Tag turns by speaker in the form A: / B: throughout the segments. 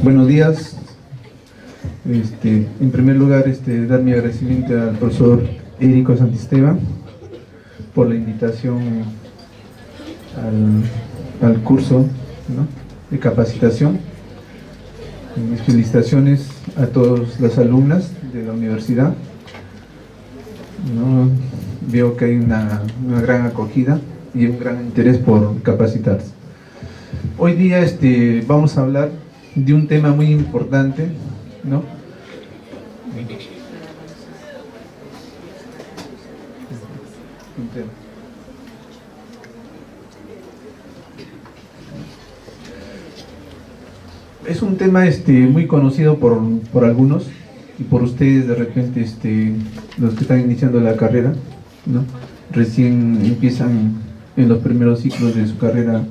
A: Buenos días. En primer lugar, dar mi agradecimiento al profesor Érico Santisteban por la invitación al curso, ¿no?, de capacitación. Mis felicitaciones a todas las alumnas de la universidad, ¿no? Veo que hay una gran acogida y un gran interés por capacitarse. Hoy día vamos a hablar de un tema muy importante, ¿no? Es un tema muy conocido por algunos y por ustedes de repente, los que están iniciando la carrera, ¿no? Recién empiezan en los primeros ciclos de su carrera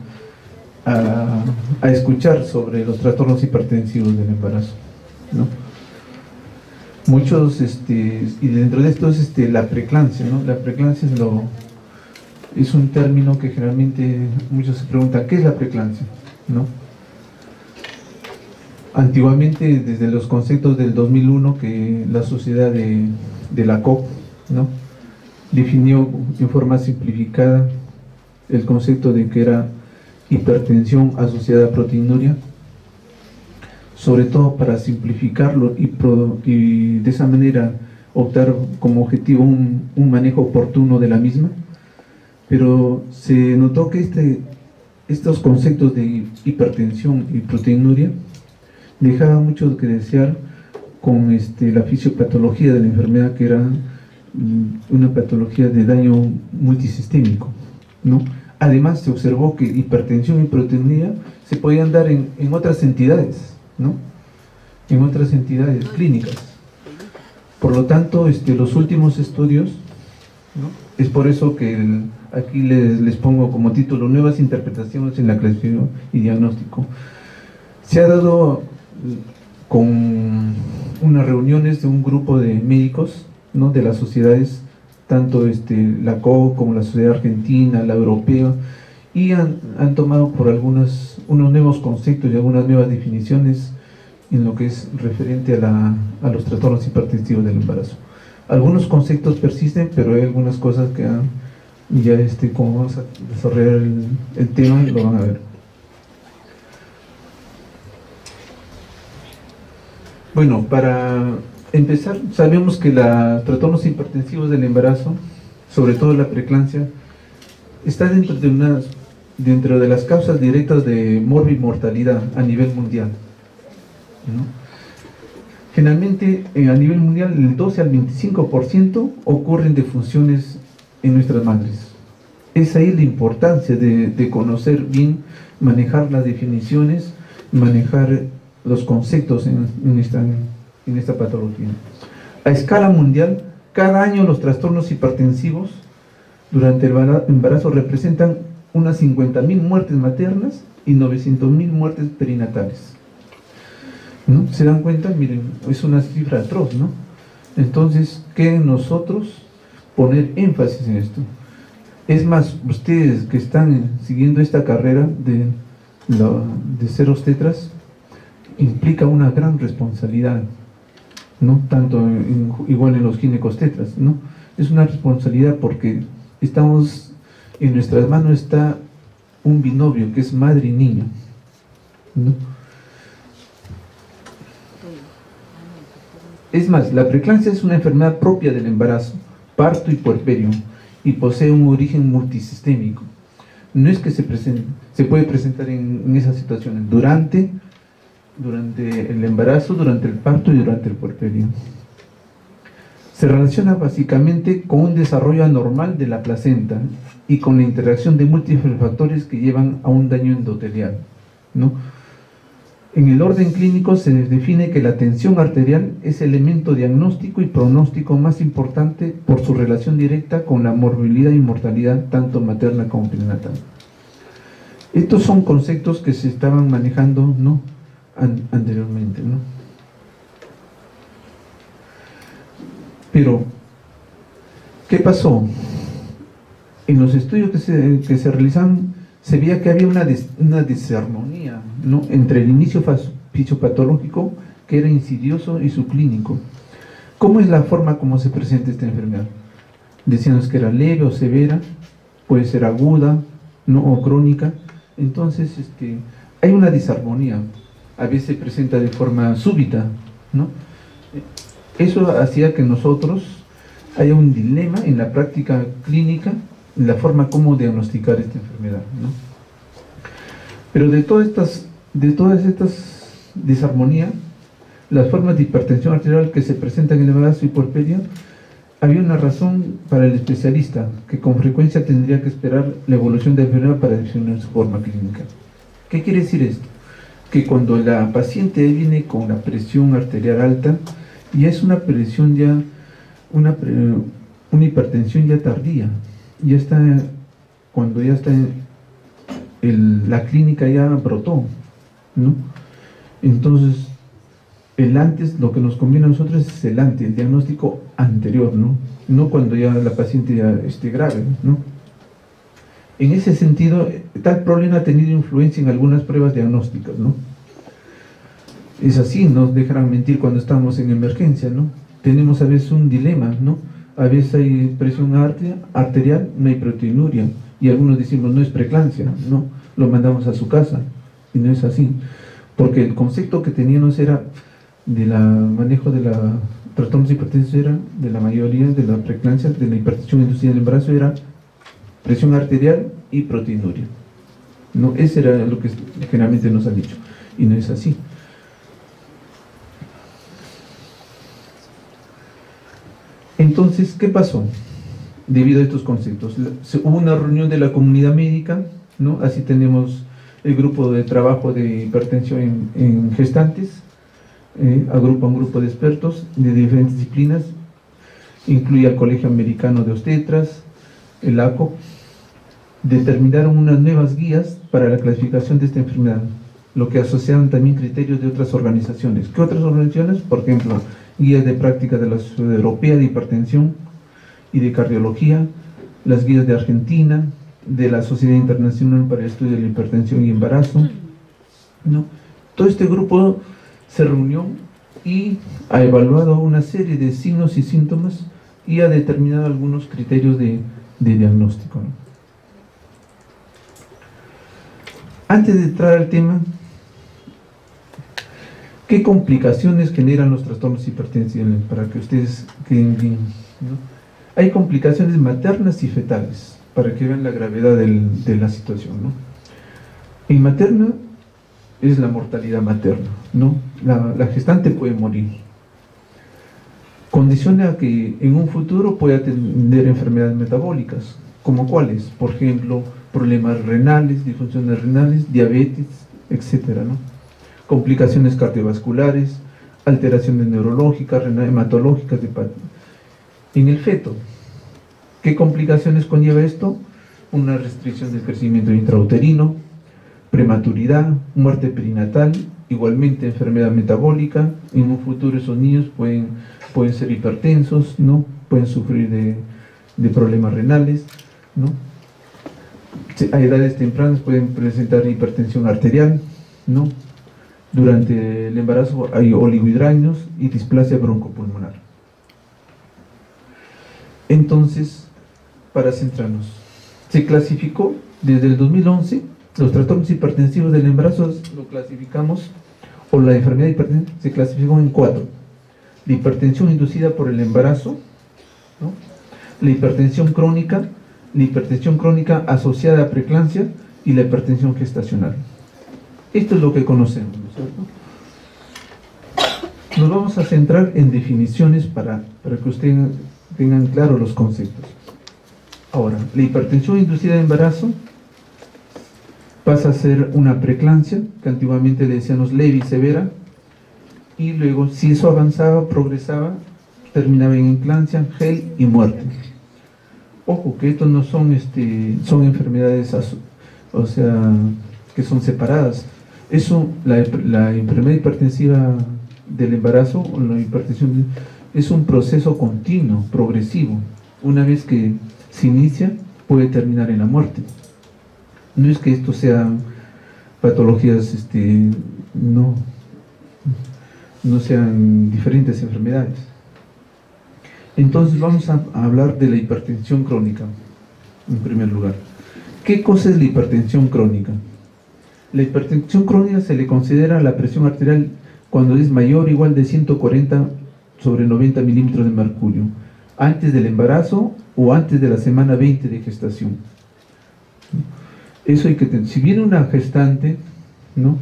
A: a escuchar sobre los trastornos hipertensivos del embarazo, ¿no? Muchos, y dentro de esto es la preeclampsia, ¿no? La preeclampsia es un término que generalmente muchos se preguntan, ¿qué es la preeclampsia?, ¿no? Antiguamente, desde los conceptos del 2001, que la sociedad de la COP, ¿no?, definió en forma simplificada el concepto de que era hipertensión asociada a proteinuria, sobre todo para simplificarlo y de esa manera optar como objetivo un manejo oportuno de la misma. Pero se notó que estos conceptos de hipertensión y proteinuria dejaban mucho que desear con la fisiopatología de la enfermedad, que era una patología de daño multisistémico, ¿no? Además, se observó que hipertensión y proteinuria se podían dar en otras entidades, ¿no?, en otras entidades clínicas. Por lo tanto, los últimos estudios, ¿no?, es por eso que aquí les pongo como título Nuevas interpretaciones en la clasificación y diagnóstico. Se ha dado con unas reuniones de un grupo de médicos, ¿no?, de las sociedades, tanto la COO como la Sociedad Argentina, la Europea, y han tomado por unos nuevos conceptos y algunas nuevas definiciones en lo que es referente a los trastornos hipertensivos del embarazo. Algunos conceptos persisten, pero hay algunas cosas que ya como vamos a desarrollar el tema, lo van a ver. Bueno, para empezar, sabemos que los trastornos hipertensivos del embarazo, sobre todo la preeclampsia, está dentro de las causas directas de morbimortalidad a nivel mundial, ¿no? Generalmente a nivel mundial el 12 al 25% ocurren defunciones en nuestras madres. Es ahí la importancia de conocer bien, manejar las definiciones, manejar los conceptos en esta patología. A escala mundial, cada año los trastornos hipertensivos durante el embarazo representan unas 50.000 muertes maternas y 900.000 muertes perinatales, ¿no? ¿Se dan cuenta? Miren, es una cifra atroz, ¿no? Entonces, ¿qué nosotros poner énfasis en esto? Es más, ustedes que están siguiendo esta carrera de ser obstetras, implica una gran responsabilidad, ¿no? Tanto igual en los ginecobstetras, ¿no? Es una responsabilidad porque en nuestras manos está un binomio que es madre y niño, ¿no? Es más, la preeclampsia es una enfermedad propia del embarazo, parto y puerperio, y posee un origen multisistémico. No es que se puede presentar en esas situaciones durante el embarazo, durante el parto y durante el puerperio. Se relaciona básicamente con un desarrollo anormal de la placenta y con la interacción de múltiples factores que llevan a un daño endotelial, ¿no? En el orden clínico se define que la tensión arterial es el elemento diagnóstico y pronóstico más importante por su relación directa con la morbilidad y mortalidad tanto materna como perinatal. Estos son conceptos que se estaban manejando, ¿no?, anteriormente, ¿no? Pero, ¿qué pasó? En los estudios que se realizaban, se veía que había una disarmonía, ¿no?, entre el inicio fisiopatológico que era insidioso y subclínico. ¿Cómo es la forma como se presenta esta enfermedad? Decíamos que era leve o severa, puede ser aguda, ¿no? O crónica. Entonces hay una disarmonía, a veces se presenta de forma súbita, ¿no? Eso hacía que nosotros haya un dilema en la práctica clínica, en la forma como diagnosticar esta enfermedad, ¿no? Pero de todas estas disarmonías, las formas de hipertensión arterial que se presentan en el embarazo y puerperio, había una razón para el especialista, que con frecuencia tendría que esperar la evolución de la enfermedad para definir su forma clínica. ¿Qué quiere decir esto? Que cuando la paciente viene con la presión arterial alta, ya es una presión ya, una hipertensión ya tardía, ya está, cuando ya está la clínica ya brotó, ¿no? Entonces, el antes, lo que nos conviene a nosotros es el antes, el diagnóstico anterior, ¿no? No cuando ya la paciente ya esté grave, ¿no? En ese sentido, tal problema ha tenido influencia en algunas pruebas diagnósticas, ¿no? Es así, nos dejarán mentir cuando estamos en emergencia, ¿no? Tenemos a veces un dilema, ¿no? A veces hay presión arterial, no hay proteinuria, y algunos decimos no es preeclampsia, ¿no? Lo mandamos a su casa, y no es así, porque el concepto que teníamos era del manejo de la trastornos hipertensos, era de la mayoría de la preeclampsia, de la hipertensión inducida del embarazo, era presión arterial y proteinuria, ¿no? Ese era lo que generalmente nos han dicho, y no es así. Entonces, ¿qué pasó? Debido a estos conceptos, hubo una reunión de la comunidad médica, ¿no? Así tenemos el grupo de trabajo de hipertensión en gestantes, agrupa un grupo de expertos de diferentes disciplinas, incluye al Colegio Americano de Obstetras, el ACO, determinaron unas nuevas guías para la clasificación de esta enfermedad, lo que asociaron también criterios de otras organizaciones. ¿Qué otras organizaciones? Por ejemplo, guías de práctica de la Sociedad Europea de Hipertensión y de Cardiología, las guías de Argentina, de la Sociedad Internacional para el Estudio de la Hipertensión y Embarazo, ¿no? Todo este grupo se reunió y ha evaluado una serie de signos y síntomas y ha determinado algunos criterios de diagnóstico, ¿no? Antes de entrar al tema, ¿qué complicaciones generan los trastornos hipertensivos? Para que ustedes queden bien, ¿no? Hay complicaciones maternas y fetales, para que vean la gravedad de la situación, ¿no? En materna es la mortalidad materna, ¿no? La gestante puede morir. Condiciona a que en un futuro pueda tener enfermedades metabólicas, ¿como cuáles? Por ejemplo, problemas renales, disfunciones renales, diabetes, etcétera, ¿no? Complicaciones cardiovasculares, alteraciones neurológicas, hematológicas. En el feto, ¿qué complicaciones conlleva esto? Una restricción del crecimiento intrauterino, prematuridad, muerte perinatal, igualmente enfermedad metabólica. En un futuro esos niños pueden ser hipertensos, ¿no? Pueden sufrir de problemas renales, ¿no? A edades tempranas pueden presentar hipertensión arterial, ¿no? Durante el embarazo hay oligohidraños y displasia broncopulmonar. Entonces, para centrarnos, se clasificó desde el 2011 los trastornos hipertensivos del embarazo, lo clasificamos, o la enfermedad hipertensiva se clasificó en 4: la hipertensión inducida por el embarazo, ¿no? La hipertensión crónica, la hipertensión crónica asociada a preeclampsia y la hipertensión gestacional. Esto es lo que conocemos, ¿no es cierto? Nos vamos a centrar en definiciones para que ustedes tengan claro los conceptos. Ahora, la hipertensión inducida de embarazo pasa a ser una preeclampsia, que antiguamente le decíamos leve y severa, y luego, si eso avanzaba, progresaba, terminaba en eclampsia, gel y muerte. Ojo, que estos no son, son enfermedades, o sea, que son separadas. Eso, la enfermedad hipertensiva del embarazo, o la hipertensión, es un proceso continuo, progresivo. Una vez que se inicia, puede terminar en la muerte. No es que esto sean patologías, no, no sean diferentes enfermedades. Entonces vamos a hablar de la hipertensión crónica, en primer lugar. ¿Qué cosa es la hipertensión crónica? La hipertensión crónica se le considera la presión arterial cuando es mayor o igual de 140/90 milímetros de mercurio, antes del embarazo o antes de la semana 20 de gestación. Eso hay que tener. Si viene una gestante, ¿no?,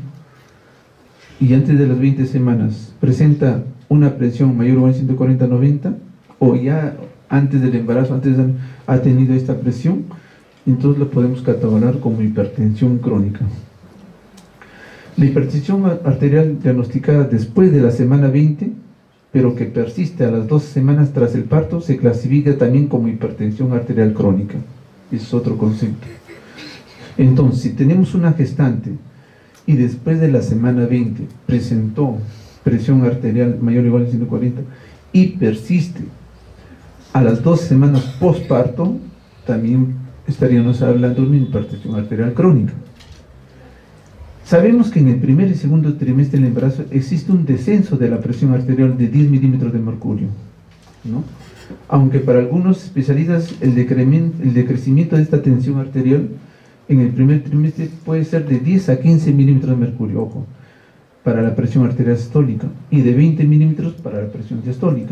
A: y antes de las 20 semanas presenta una presión mayor o igual a 140/90, o ya antes del embarazo, ha tenido esta presión, entonces lo podemos catalogar como hipertensión crónica. La hipertensión arterial diagnosticada después de la semana 20, pero que persiste a las 12 semanas tras el parto, se clasifica también como hipertensión arterial crónica. Es otro concepto. Entonces, si tenemos una gestante y después de la semana 20 presentó presión arterial mayor o igual a 140 y persiste a las 12 semanas postparto, también estaríamos hablando de una hipertensión arterial crónica. Sabemos que en el primer y segundo trimestre del embarazo existe un descenso de la presión arterial de 10 milímetros de mercurio, ¿no? Aunque para algunos especialistas el decrecimiento de esta tensión arterial en el primer trimestre puede ser de 10 a 15 milímetros de mercurio, ojo, para la presión arterial sistólica, y de 20 milímetros para la presión diastólica.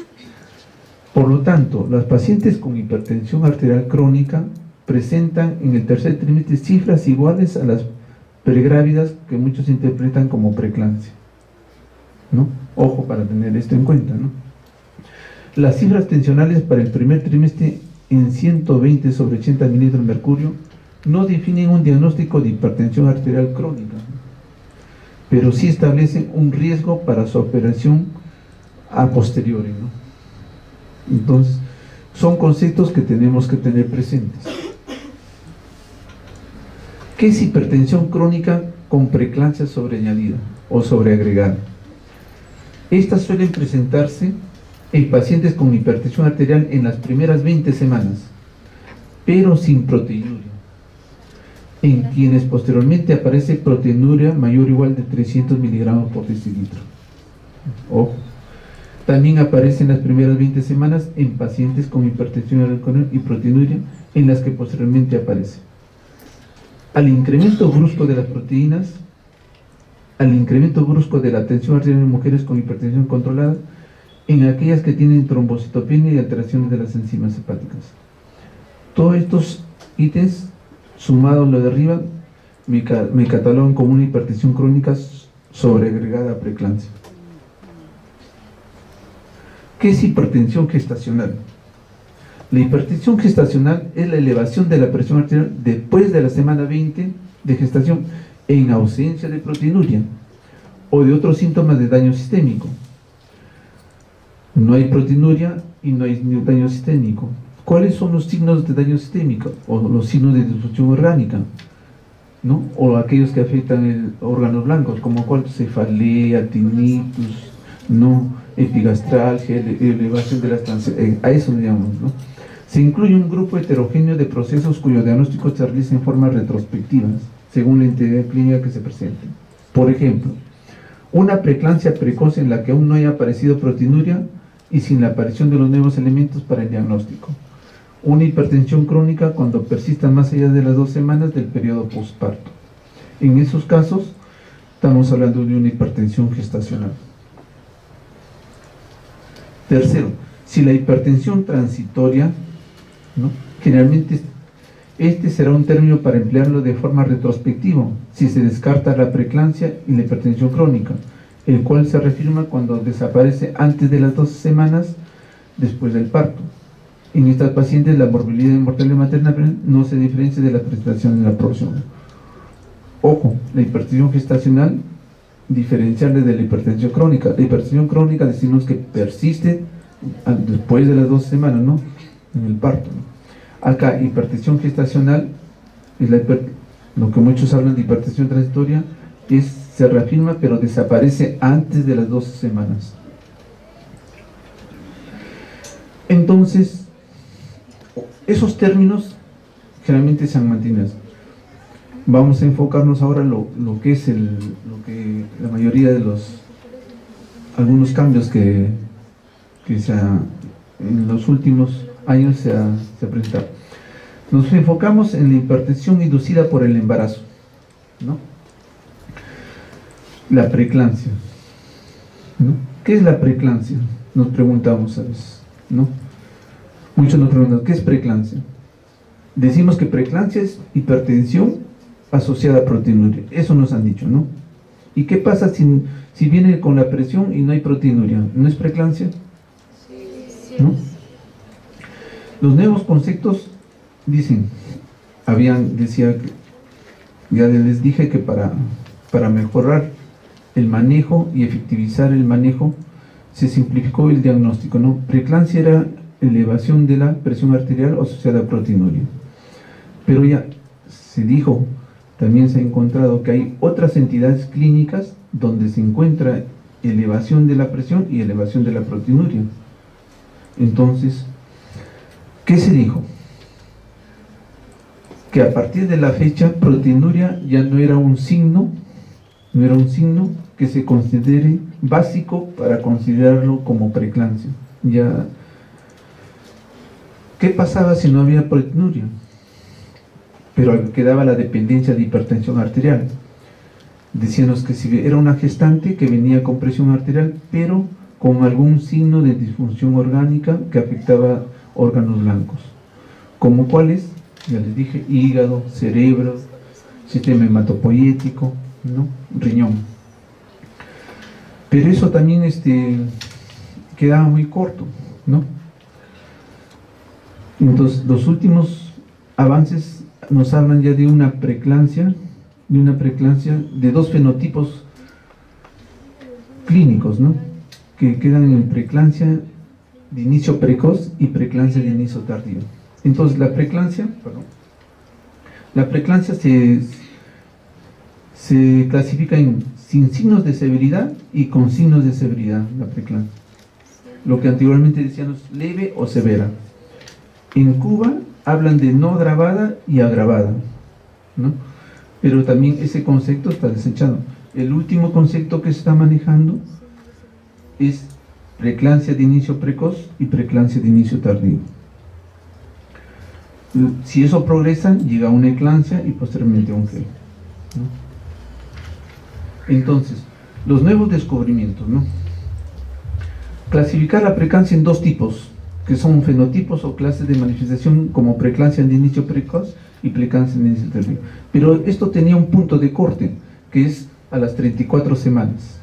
A: Por lo tanto, las pacientes con hipertensión arterial crónica presentan en el tercer trimestre cifras iguales a las pregrávidas, que muchos interpretan como preeclampsia, ¿no? Ojo para tener esto en cuenta, ¿no? Las cifras tensionales para el primer trimestre en 120/80 milímetros de mercurio no definen un diagnóstico de hipertensión arterial crónica, pero sí establecen un riesgo para su operación a posteriori, ¿no? Entonces, son conceptos que tenemos que tener presentes. ¿Qué es hipertensión crónica con preeclampsia sobreañadida o sobreagregada? Estas suelen presentarse en pacientes con hipertensión arterial en las primeras 20 semanas, pero sin proteinuria, en quienes posteriormente aparece proteinuria mayor o igual de 300 miligramos por decilitro. Ojo. También aparece en las primeras 20 semanas en pacientes con hipertensión arterial y proteinuria, en las que posteriormente aparece al incremento brusco de las proteínas, al incremento brusco de la tensión arterial en mujeres con hipertensión controlada, en aquellas que tienen trombocitopenia y alteraciones de las enzimas hepáticas. Todos estos ítems, sumados a lo de arriba, me catalogan como una hipertensión crónica sobreagregada a preeclampsia. ¿Qué es hipertensión gestacional? La hipertensión gestacional es la elevación de la presión arterial después de la semana 20 de gestación en ausencia de proteinuria o de otros síntomas de daño sistémico. No hay proteinuria y no hay daño sistémico. ¿Cuáles son los signos de daño sistémico? O los signos de disfunción orgánica, ¿no? O aquellos que afectan órganos blancos, como cefalea, tinnitus, ¿no?, epigastralgia, elevación de las transiciones, a eso le llamamos, ¿no? Se incluye un grupo heterogéneo de procesos cuyo diagnóstico se realiza en forma retrospectiva, según la entidad clínica que se presente. Por ejemplo, una preeclampsia precoz en la que aún no haya aparecido proteinuria y sin la aparición de los nuevos elementos para el diagnóstico. Una hipertensión crónica cuando persista más allá de las 2 semanas del periodo postparto. En esos casos, estamos hablando de una hipertensión gestacional. Tercero, si la hipertensión transitoria, ¿no?, generalmente este será un término para emplearlo de forma retrospectiva, si se descarta la preeclampsia y la hipertensión crónica, el cual se reafirma cuando desaparece antes de las 12 semanas después del parto. En estas pacientes la morbilidad y mortalidad materna no se diferencia de la presentación de la porción. Ojo, la hipertensión gestacional, diferenciarle de la hipertensión crónica. La hipertensión crónica decimos que persiste después de las 12 semanas, ¿no?, en el parto, ¿no? Acá, hipertensión gestacional es lo que muchos hablan de hipertensión transitoria, se reafirma pero desaparece antes de las 12 semanas. Entonces, esos términos generalmente se han mantenido. Vamos a enfocarnos ahora en lo que es lo que la mayoría de los algunos cambios que en los últimos años se ha presentado. Nos enfocamos en la hipertensión inducida por el embarazo, ¿no? La preeclampsia, ¿no? ¿Qué es la preeclampsia? Nos preguntamos a veces, ¿no? Muchos nos preguntan, ¿qué es preeclampsia? Decimos que preeclampsia es hipertensión asociada a proteinuria, eso nos han dicho, ¿no? ¿Y qué pasa si viene con la presión y no hay proteinuria? ¿No es preeclampsia? ¿No? Los nuevos conceptos dicen, decía que ya les dije que para mejorar el manejo y efectivizar el manejo se simplificó el diagnóstico, ¿no? Preeclampsia era elevación de la presión arterial asociada a proteinuria, pero ya se dijo, también se ha encontrado que hay otras entidades clínicas donde se encuentra elevación de la presión y elevación de la proteinuria. Entonces, ¿qué se dijo? Que a partir de la fecha proteinuria ya no era un signo que se considere básico para considerarlo como preeclampsia. Ya, ¿qué pasaba si no había proteinuria? Pero quedaba la dependencia de hipertensión arterial. Decíamos que si era una gestante que venía con presión arterial, pero con algún signo de disfunción orgánica que afectaba órganos blancos, como cuáles, ya les dije, hígado, cerebro, sistema hematopoyético, ¿no? Riñón. Pero eso también quedaba muy corto, ¿no? Entonces, los últimos avances nos hablan ya de una preeclampsia, de dos fenotipos clínicos, ¿no? Que quedan en preeclampsia de inicio precoz y preeclampsia de inicio tardío. Entonces la preeclampsia se clasifica sin signos de severidad y con signos de severidad, la preeclampsia. Lo que anteriormente decíamos leve o severa. En Cuba hablan de no agravada y agravada, ¿no? Pero también ese concepto está desechado. El último concepto que se está manejando es preeclampsia de inicio precoz y preeclampsia de inicio tardío. Si eso progresa, llega a una eclampsia y posteriormente a un gel, ¿no? Entonces, los nuevos descubrimientos, ¿no? Clasificar la preeclampsia en dos tipos, que son fenotipos o clases de manifestación, como preeclampsia de inicio precoz y preeclampsia de inicio tardío. Pero esto tenía un punto de corte, que es a las 34 semanas.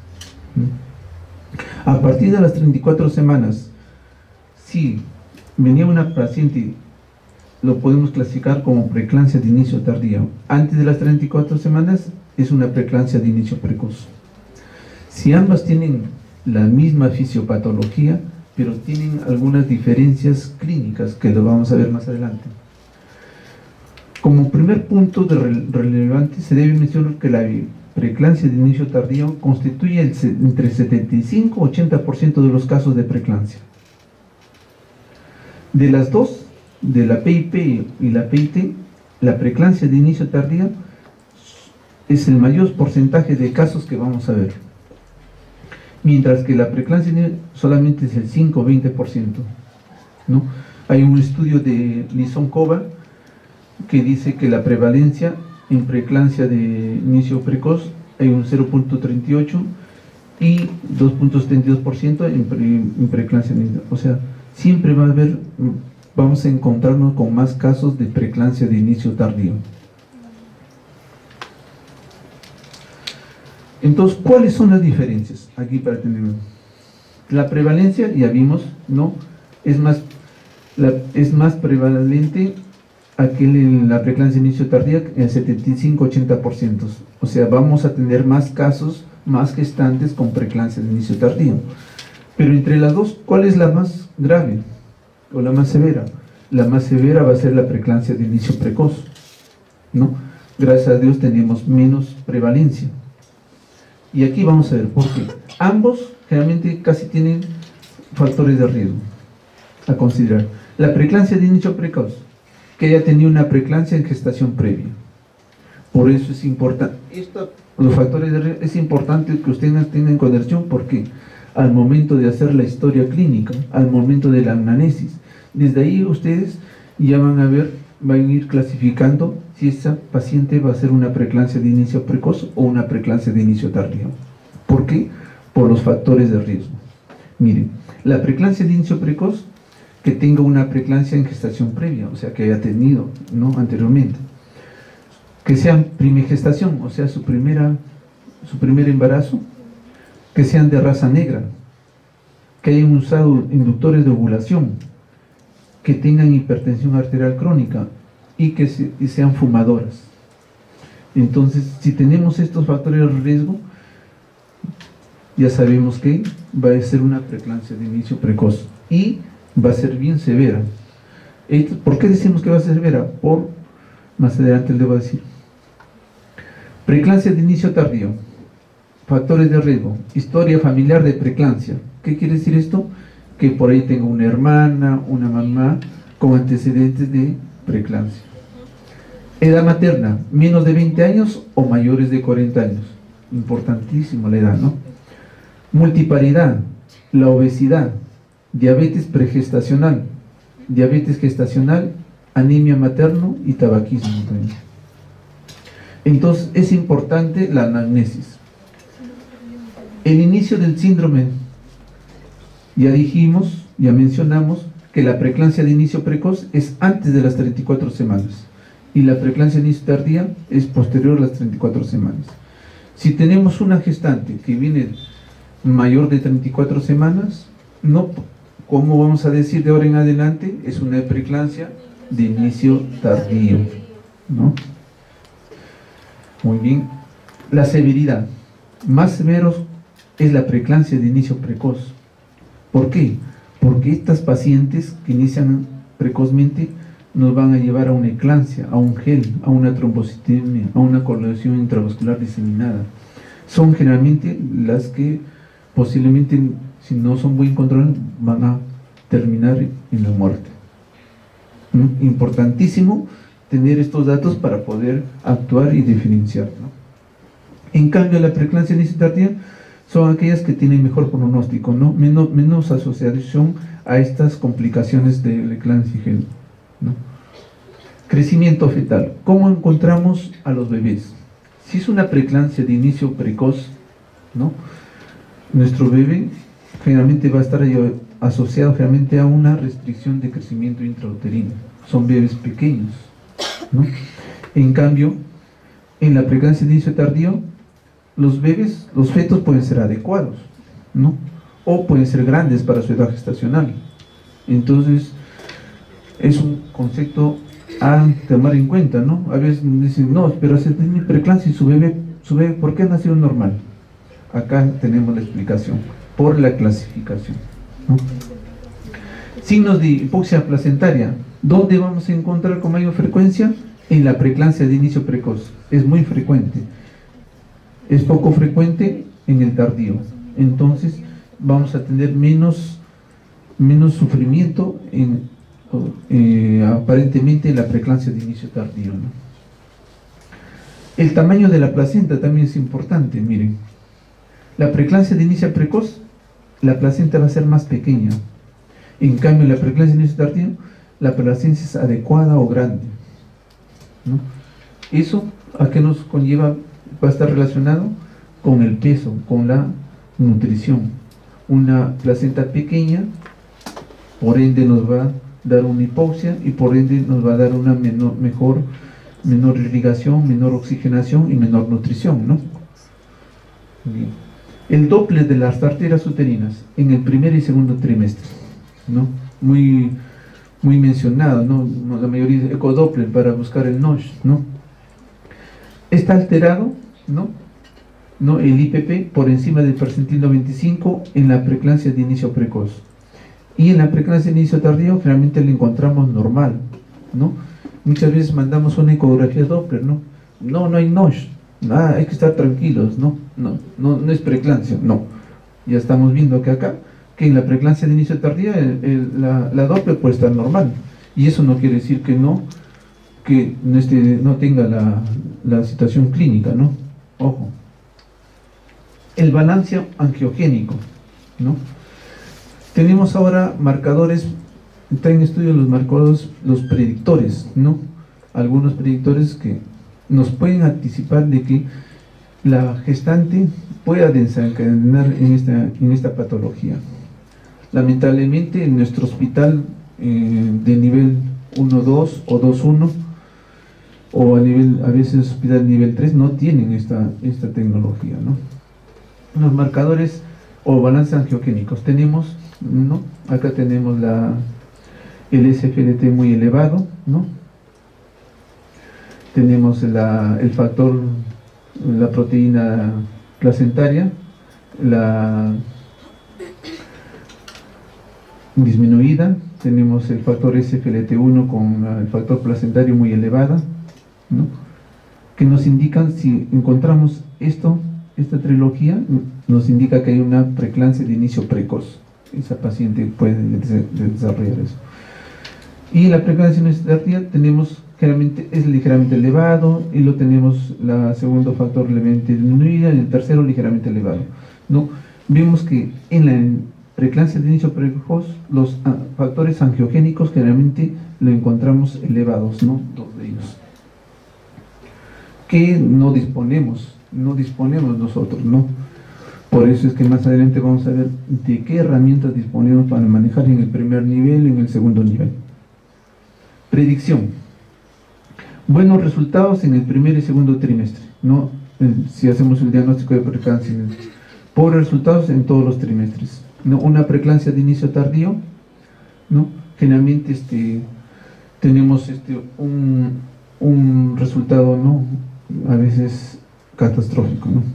A: A partir de las 34 semanas, si venía una paciente, lo podemos clasificar como preeclampsia de inicio tardío. Antes de las 34 semanas es una preeclampsia de inicio precoz. Si ambas tienen la misma fisiopatología, pero tienen algunas diferencias clínicas que lo vamos a ver más adelante. Como primer punto relevante se debe mencionar que la preeclampsia de inicio tardío constituye entre 75 y 80% de los casos de preeclampsia. De las dos, de la PIP y la PIT, la preeclampsia de inicio tardío es el mayor porcentaje de casos que vamos a ver, mientras que la preeclampsia solamente es el 5 o 20%, ¿no? Hay un estudio de Lizonkova que dice que la prevalencia en preeclampsia de inicio precoz hay un 0.38 y 2.72% en preeclampsia de inicio. O sea, siempre vamos a encontrarnos con más casos de preeclampsia de inicio tardío. Entonces, ¿cuáles son las diferencias? Aquí para tener la prevalencia, ya vimos, ¿no? Es más prevalente en la preeclampsia de inicio tardío en 75-80%. O sea, vamos a tener más casos, más gestantes con preeclampsia de inicio tardío. Pero entre las dos, ¿cuál es la más grave o la más severa? La más severa va a ser la preeclampsia de inicio precoz, ¿no? Gracias a Dios tenemos menos prevalencia. Y aquí vamos a ver por qué. Ambos generalmente casi tienen factores de riesgo a considerar. La preeclampsia de inicio precoz, que haya tenido una preeclampsia en gestación previa. Por eso es importante. Los factores de riesgo es importante que ustedes tengan consideración porque al momento de hacer la historia clínica, al momento de la anamnesis. Desde ahí ustedes ya van a ver, van a ir clasificando si esa paciente va a ser una preeclampsia de inicio precoz o una preeclampsia de inicio tardío. ¿Por qué? Por los factores de riesgo. Miren, la preeclampsia de inicio precoz, que tenga una preeclampsia en gestación previa, o sea, que haya tenido, ¿no?, anteriormente. Que sean primigestación, o sea, su primer embarazo, que sean de raza negra, que hayan usado inductores de ovulación, que tengan hipertensión arterial crónica y que sean fumadoras. Entonces, si tenemos estos factores de riesgo, ya sabemos que va a ser una preeclampsia de inicio precoz y va a ser bien severa. ¿Por qué decimos que va a ser severa? Más adelante les voy a decir. Preeclampsia de inicio tardío. Factores de riesgo. Historia familiar de preeclampsia. ¿Qué quiere decir esto? Que por ahí tengo una hermana, una mamá con antecedentes de preeclampsia. Edad materna, menos de 20 años o mayores de 40 años. Importantísimo la edad, ¿no? Multiparidad, la obesidad, diabetes pregestacional, diabetes gestacional, anemia materno y tabaquismo también. Entonces es importante la anamnesis. El inicio del síndrome, ya dijimos, ya mencionamos que la preeclampsia de inicio precoz es antes de las 34 semanas y la preeclampsia de inicio tardía es posterior a las 34 semanas. Si tenemos una gestante que viene mayor de 34 semanas, no, ¿cómo vamos a decir de ahora en adelante? Es una preeclampsia de inicio tardío, ¿no? Muy bien. La severidad. Más severos es la preeclampsia de inicio precoz. ¿Por qué? Porque estas pacientes que inician precozmente nos van a llevar a una eclampsia, a un gel, a una trombocitemia, a una coagulación intravascular diseminada. Son generalmente las que posiblemente, si no son buen control, van a terminar en la muerte. Importantísimo tener estos datos para poder actuar y diferenciar, ¿no? En cambio, la preeclampsia de inicio tardía son aquellas que tienen mejor pronóstico, ¿no? Menos asociación a estas complicaciones de la eclampsia, ¿no? Crecimiento fetal. ¿Cómo encontramos a los bebés? Si es una preeclampsia de inicio precoz, ¿no?, nuestro bebé generalmente va a estar asociado generalmente a una restricción de crecimiento intrauterino. Son bebés pequeños, ¿no? En cambio, en la preeclampsia de inicio tardío, los bebés, los fetos pueden ser adecuados, ¿no?, o pueden ser grandes para su edad gestacional. Entonces, es un concepto a tomar en cuenta, ¿no? A veces dicen, no, pero es mi preeclampsia y su bebé, ¿por qué nació normal? Acá tenemos la explicación, por la clasificación, ¿no? Signos de hipoxia placentaria. ¿Dónde vamos a encontrar con mayor frecuencia? En la preeclampsia de inicio precoz. Es muy frecuente. Es poco frecuente en el tardío. Entonces vamos a tener menos sufrimiento aparentemente en la preeclampsia de inicio tardío, ¿no? El tamaño de la placenta también es importante. Miren, la preeclampsia de inicio precoz, la placenta va a ser más pequeña. En cambio, la preeclampsia de inicio tardío, la placenta es adecuada o grande, ¿no? Eso, ¿a qué nos conlleva? Va a estar relacionado con el peso, con la nutrición. Una placenta pequeña, por ende nos va a dar una hipoxia y por ende nos va a dar una menor irrigación, menor oxigenación y menor nutrición, ¿no? Bien. El Doppler de las arterias uterinas en el primer y segundo trimestre, ¿no? Muy mencionado, ¿no? La mayoría de ecodoppler para buscar el NOSH, ¿no? Está alterado, ¿no? El IPP por encima del percentil 95 en la preeclampsia de inicio precoz. Y en la preeclampsia de inicio tardío generalmente lo encontramos normal, ¿no? Muchas veces mandamos una ecografía Doppler, ¿no? No hay NOSH, hay que estar tranquilos, no es preeclampsia, no. Ya estamos viendo que acá, que en la preeclampsia de inicio tardía la Doppler puede estar normal. Y eso no quiere decir que no tenga la situación clínica, ¿no? Ojo. El balance angiogénico. ¿no? Tenemos ahora marcadores, está en estudio los marcadores, los predictores, ¿no? Algunos predictores que nos pueden anticipar de que la gestante pueda desencadenar en esta patología. Lamentablemente en nuestro hospital de nivel 1-2 o 2-1 o a veces hospital nivel 3 no tienen esta tecnología, ¿no? Los marcadores o balances angiogénicos tenemos, ¿no? Acá tenemos el SFLT muy elevado, ¿no? Tenemos el factor, la proteína placentaria, la disminuida, tenemos el factor SFLT1 con el factor placentario muy elevada, ¿no? Que nos indican, si encontramos esta trilogía, nos indica que hay una preeclampsia de inicio precoz. Esa paciente puede desarrollar eso. Y la preeclampsia de inicio tardía tenemos, generalmente es ligeramente elevado, y lo tenemos la segundo factor levemente disminuida, y el tercero ligeramente elevado, ¿no? Vemos que en la preeclampsia de inicio precoz los factores angiogénicos generalmente lo encontramos elevados, ¿no? Dos de ellos que no disponemos nosotros, ¿no? Por eso es que más adelante vamos a ver de qué herramientas disponemos para manejar en el primer nivel y en el segundo nivel. Predicción. Buenos resultados en el primer y segundo trimestre, ¿no? Si hacemos el diagnóstico de preeclampsia. Pobres resultados en todos los trimestres, ¿no? Una preeclampsia de inicio tardío, ¿no? Generalmente tenemos un resultado, ¿no? A veces catastrófico, ¿no?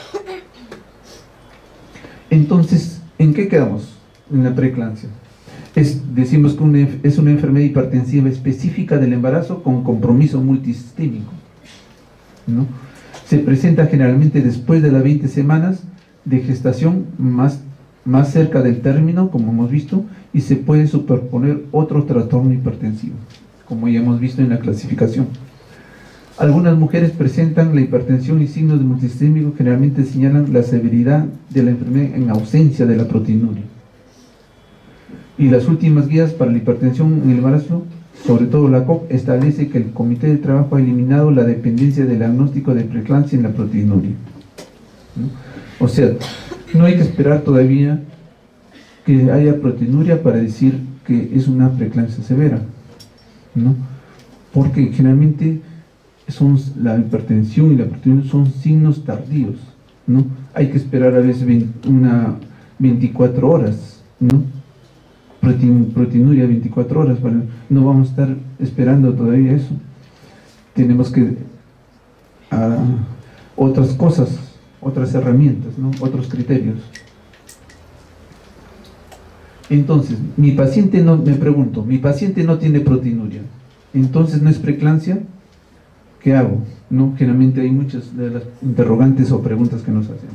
A: Entonces, ¿en qué quedamos en la preeclampsia? Decimos que es una enfermedad hipertensiva específica del embarazo con compromiso multisistémico, ¿no? Se presenta generalmente después de las 20 semanas de gestación, más cerca del término, como hemos visto, y se puede superponer otro trastorno hipertensivo, como ya hemos visto en la clasificación. Algunas mujeres presentan la hipertensión y signos de multisistémico generalmente señalan la severidad de la enfermedad en ausencia de la proteinuria. Y las últimas guías para la hipertensión en el embarazo, sobre todo la COP, establece que el Comité de Trabajo ha eliminado la dependencia del diagnóstico de preeclampsia en la proteinuria, ¿no? O sea, no hay que esperar todavía que haya proteinuria para decir que es una preeclampsia severa, ¿no? Porque generalmente la hipertensión y la proteinuria son signos tardíos, ¿no? Hay que esperar a veces 24 horas, ¿no? Proteinuria 24 horas, no vamos a estar esperando todavía eso. Tenemos que otras cosas, otras herramientas, ¿no? Otros criterios. Entonces, mi paciente no tiene proteinuria, entonces no es preeclampsia. ¿Qué hago? ¿No? Generalmente hay muchas de las interrogantes o preguntas que nos hacemos.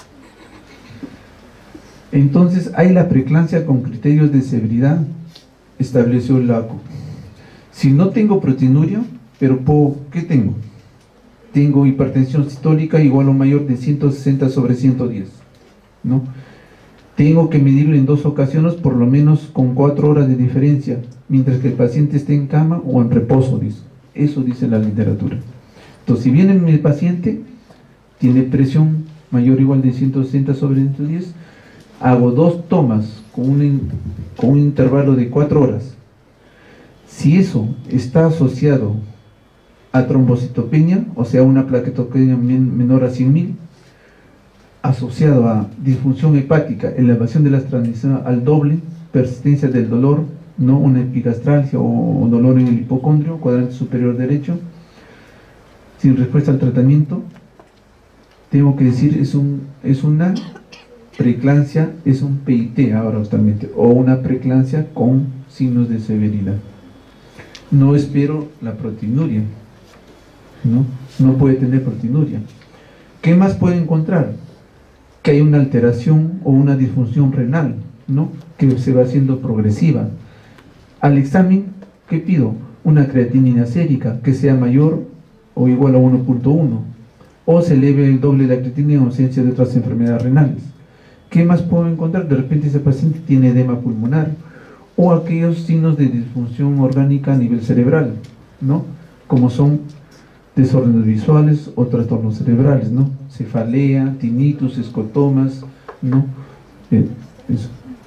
A: Entonces, hay la preeclampsia con criterios de severidad, estableció el ACO. Si no tengo proteinuria, pero ¿qué tengo? Tengo hipertensión sistólica igual o mayor de 160/110, ¿no? Tengo que medirlo en 2 ocasiones, por lo menos con 4 horas de diferencia, mientras que el paciente esté en cama o en reposo, dice. Eso dice la literatura. Entonces, si viene mi paciente, tiene presión mayor o igual de 160/110, hago 2 tomas con un intervalo de 4 horas. Si eso está asociado a trombocitopenia, o sea, una plaquetopenia menor a 100.000, asociado a disfunción hepática, elevación de las transiciones al doble, persistencia del dolor, no una epigastralgia o dolor en el hipocondrio, cuadrante superior derecho, sin respuesta al tratamiento, tengo que decir es una preeclampsia, es un PIT ahora justamente, o una preeclampsia con signos de severidad. No espero la proteinuria, no puede tener proteinuria. ¿Qué más puede encontrar? Que hay una alteración o una disfunción renal, ¿no? Que se va haciendo progresiva. Al examen, ¿qué pido? Una creatinina sérica que sea mayor o igual a 1.1, o se eleve el doble de la creatinina en ausencia de otras enfermedades renales. ¿Qué más puedo encontrar? De repente ese paciente tiene edema pulmonar o aquellos signos de disfunción orgánica a nivel cerebral, ¿no? Como son desórdenes visuales o trastornos cerebrales, ¿no? Cefalea, tinnitus, escotomas, ¿no? Eso.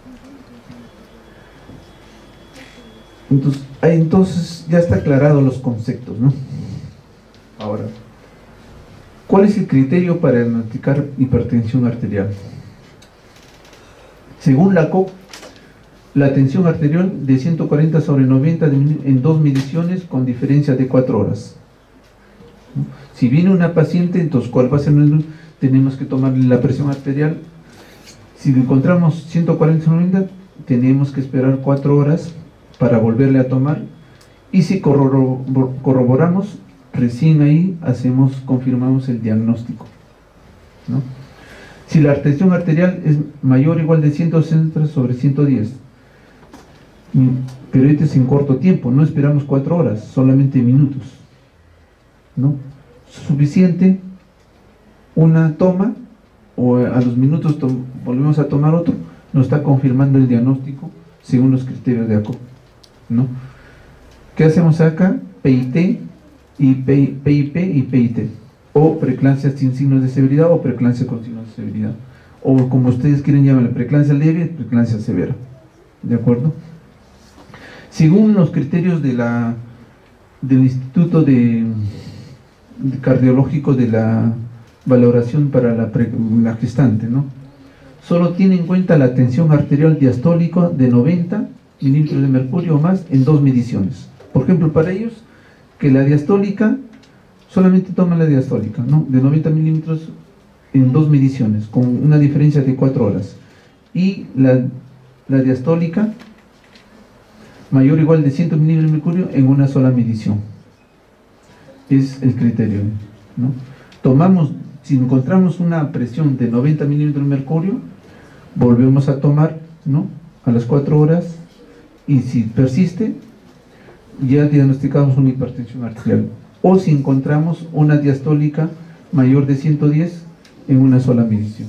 A: Entonces ya está aclarado los conceptos, ¿no? Ahora, ¿cuál es el criterio para diagnosticar hipertensión arterial? Según la COP, la tensión arterial de 140/90 en 2 mediciones con diferencia de 4 horas. Si viene una paciente, entonces ¿cuál va a ser? Tenemos que tomarle la presión arterial. Si encontramos 140/90, tenemos que esperar 4 horas para volverle a tomar. Y si corroboramos, recién ahí confirmamos el diagnóstico, ¿no? Si la tensión arterial es mayor o igual de 160/110, pero este es en corto tiempo, no esperamos 4 horas, solamente minutos, ¿no? Suficiente una toma, o a los minutos volvemos a tomar otro, nos está confirmando el diagnóstico según los criterios de ACOP, ¿no? ¿Qué hacemos acá? PIT, PIP y PIT, o preeclampsia sin signos de severidad o preeclampsia con signos de severidad, o como ustedes quieren llamarla, preeclampsia leve, preeclampsia severa, ¿de acuerdo? Según los criterios del Instituto Cardiológico de la valoración para la gestante, ¿no? Solo tiene en cuenta la tensión arterial diastólica de 90 milímetros de mercurio o más en 2 mediciones. Por ejemplo, para ellos, que la diastólica, solamente toman la diastólica, ¿no? De 90 milímetros en 2 mediciones, con una diferencia de 4 horas. Y la diastólica, mayor o igual de 100 milímetros de mercurio en una sola medición. Es el criterio, ¿no? Si encontramos una presión de 90 milímetros de mercurio, volvemos a tomar, ¿no? A las 4 horas, y si persiste, ya diagnosticamos una hipertensión arterial. O si encontramos una diastólica mayor de 110 en una sola medición.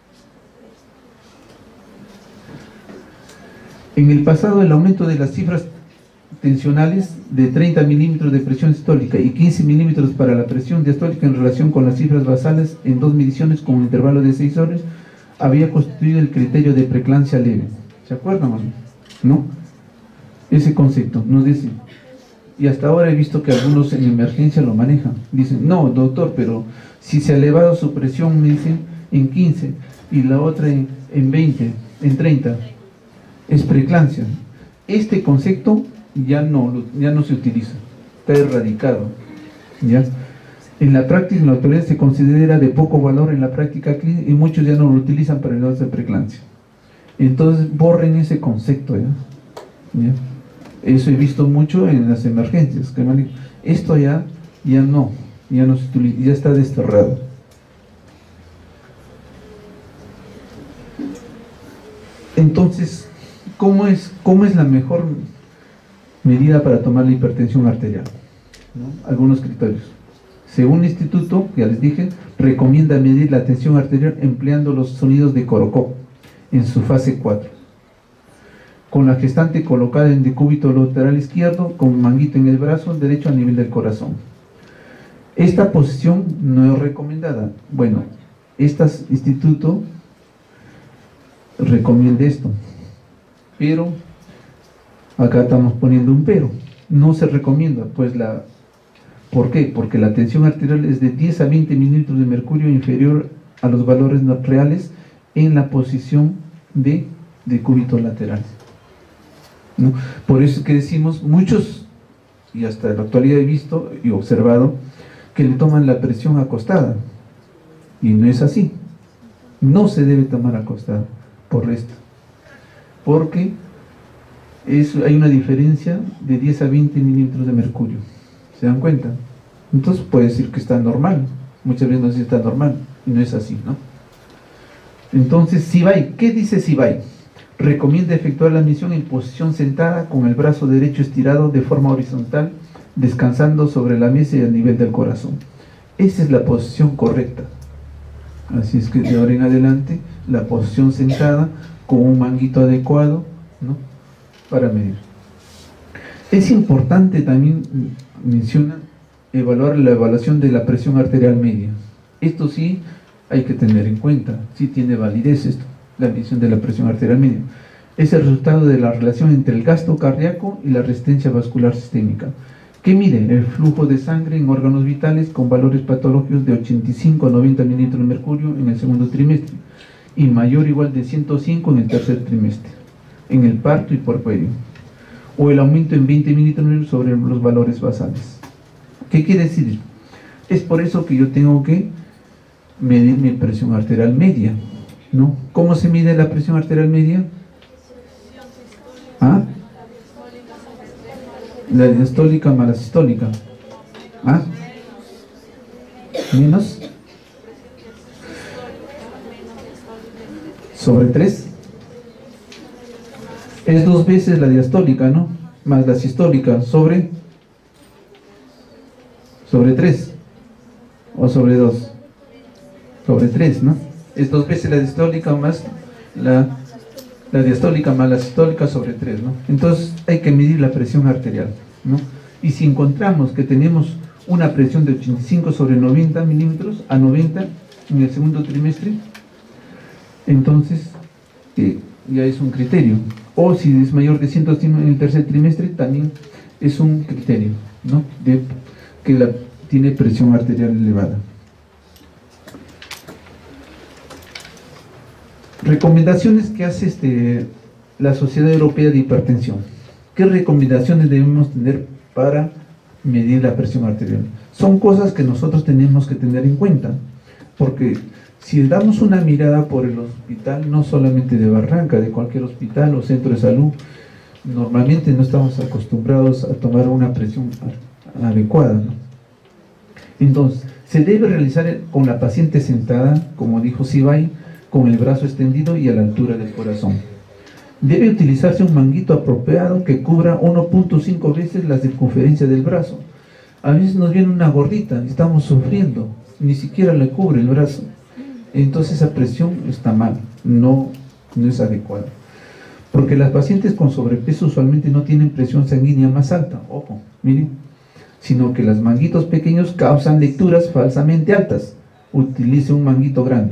A: En el pasado, el aumento de las cifras tensionales de 30 milímetros de presión sistólica y 15 milímetros para la presión diastólica en relación con las cifras basales en 2 mediciones con un intervalo de 6 horas había constituido el criterio de preeclampsia leve. ¿Se acuerdan, no? Ese concepto nos dice, y hasta ahora he visto que algunos en emergencia lo manejan. Dicen, no, doctor, pero si se ha elevado su presión, me dicen, en 15 y la otra en 20, en 30, es preeclampsia. Este concepto ya no se utiliza, está erradicado, ¿ya? En la práctica, en la actualidad se considera de poco valor en la práctica clínica y muchos ya no lo utilizan para el caso de preeclampsia. Entonces borren ese concepto, ¿ya? Eso he visto mucho en las emergencias, que esto ya no se utiliza, ya está desterrado. Entonces, ¿cómo es la mejor medida para tomar la hipertensión arterial? ¿No? Algunos criterios. Según el instituto, ya les dije, recomienda medir la tensión arterial empleando los sonidos de Korokov en su fase 4, con la gestante colocada en decúbito lateral izquierdo, con manguito en el brazo derecho a nivel del corazón. Esta posición no es recomendada. Bueno, este instituto recomienda esto, pero acá estamos poniendo un pero. No se recomienda, pues ¿por qué? Porque la tensión arterial es de 10 a 20 milímetros de mercurio inferior a los valores reales en la posición de decúbito lateral, ¿no? Por eso es que decimos, muchos, y hasta en la actualidad he visto y observado, que le toman la presión acostada, y no es así. No se debe tomar acostada, por esto, porque hay una diferencia de 10 a 20 milímetros de mercurio. ¿Se dan cuenta? Entonces puede decir que está normal, muchas veces no dice está normal, y no es así, ¿no? Entonces, Sibay, ¿qué dice Sibay? Recomienda efectuar la admisión en posición sentada con el brazo derecho estirado de forma horizontal, descansando sobre la mesa y a nivel del corazón. Esa es la posición correcta. Así es que de ahora en adelante la posición sentada con un manguito adecuado, ¿no?, para medir. Es importante también, menciona, evaluar la evaluación de la presión arterial media. Esto sí hay que tener en cuenta, sí tiene validez esto, la medición de la presión arterial media. Es el resultado de la relación entre el gasto cardíaco y la resistencia vascular sistémica, que mide el flujo de sangre en órganos vitales con valores patológicos de 85 a 90 mililitros de mercurio en el segundo trimestre y mayor o igual de 105 en el tercer trimestre, en el parto y puerperio, o el aumento en 20 mililitros sobre los valores basales. ¿Qué quiere decir? Es por eso que yo tengo que medir mi presión arterial media, ¿no? ¿Cómo se mide la presión arterial media? ¿Ah? La diastólica más la sistólica. ¿Ah? Menos sobre 3. Es 2 veces la diastólica, ¿no? Más la sistólica sobre 3 o sobre 2. Sobre 3, ¿no? Es 2 veces la diastólica más la diastólica más la sistólica sobre 3, ¿no? Entonces hay que medir la presión arterial, ¿no? Y si encontramos que tenemos una presión de 85 sobre 90 milímetros a 90 en el segundo trimestre, entonces ya es un criterio. O si es mayor de 105 en el tercer trimestre, también es un criterio, ¿no?, de que tiene presión arterial elevada. Recomendaciones que hace la Sociedad Europea de Hipertensión. ¿Qué recomendaciones debemos tener para medir la presión arterial? Son cosas que nosotros tenemos que tener en cuenta, porque si damos una mirada por el hospital, no solamente de Barranca, de cualquier hospital o centro de salud, normalmente no estamos acostumbrados a tomar una presión adecuada, ¿no? Entonces, se debe realizar con la paciente sentada, como dijo Sibay, con el brazo extendido y a la altura del corazón. Debe utilizarse un manguito apropiado que cubra 1.5 veces la circunferencia del brazo. A veces nos viene una gordita y estamos sufriendo, ni siquiera le cubre el brazo. Entonces esa presión está mal, no es adecuada. Porque las pacientes con sobrepeso usualmente no tienen presión sanguínea más alta, ojo, miren, sino que los manguitos pequeños causan lecturas falsamente altas. Utilice un manguito grande.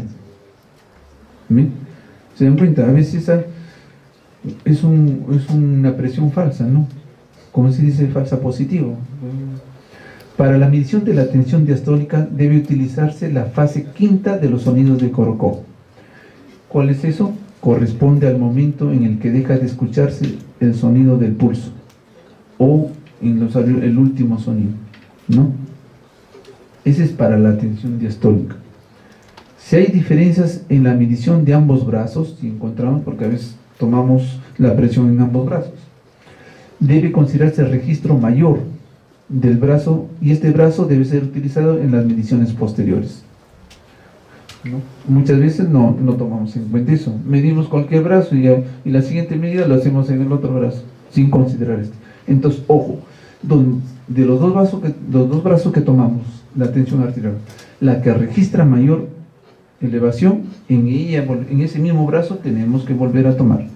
A: ¿Ven? ¿Se dan cuenta? A veces esa es una presión falsa, ¿no? Como se dice, falsa positivo. Para la medición de la tensión diastólica debe utilizarse la fase quinta de los sonidos de Korokov. ¿Cuál es eso? Corresponde al momento en el que deja de escucharse el sonido del pulso, o el último sonido, ¿no? Ese es para la tensión diastólica. Si hay diferencias en la medición de ambos brazos, si encontramos, porque a veces tomamos la presión en ambos brazos, debe considerarse el registro mayor del brazo, y este brazo debe ser utilizado en las mediciones posteriores, ¿no? Muchas veces no tomamos en cuenta eso, medimos cualquier brazo y la siguiente medida lo hacemos en el otro brazo, sin considerar este. Entonces, ojo, de los dos brazos que tomamos la tensión arterial, la que registra mayor elevación, en ese mismo brazo tenemos que volver a tomar.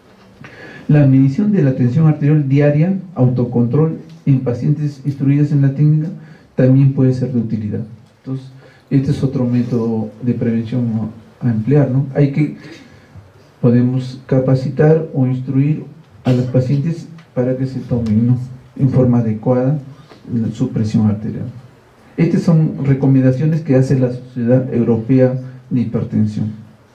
A: La medición de la tensión arterial diaria, autocontrol en pacientes instruidas en la técnica, también puede ser de utilidad. Entonces, este es otro método de prevención a emplear, ¿no? Podemos capacitar o instruir a los pacientes para que se tomen, ¿no?, en forma adecuada su presión arterial. Estas son recomendaciones que hace la Sociedad Europea de Hipertensión.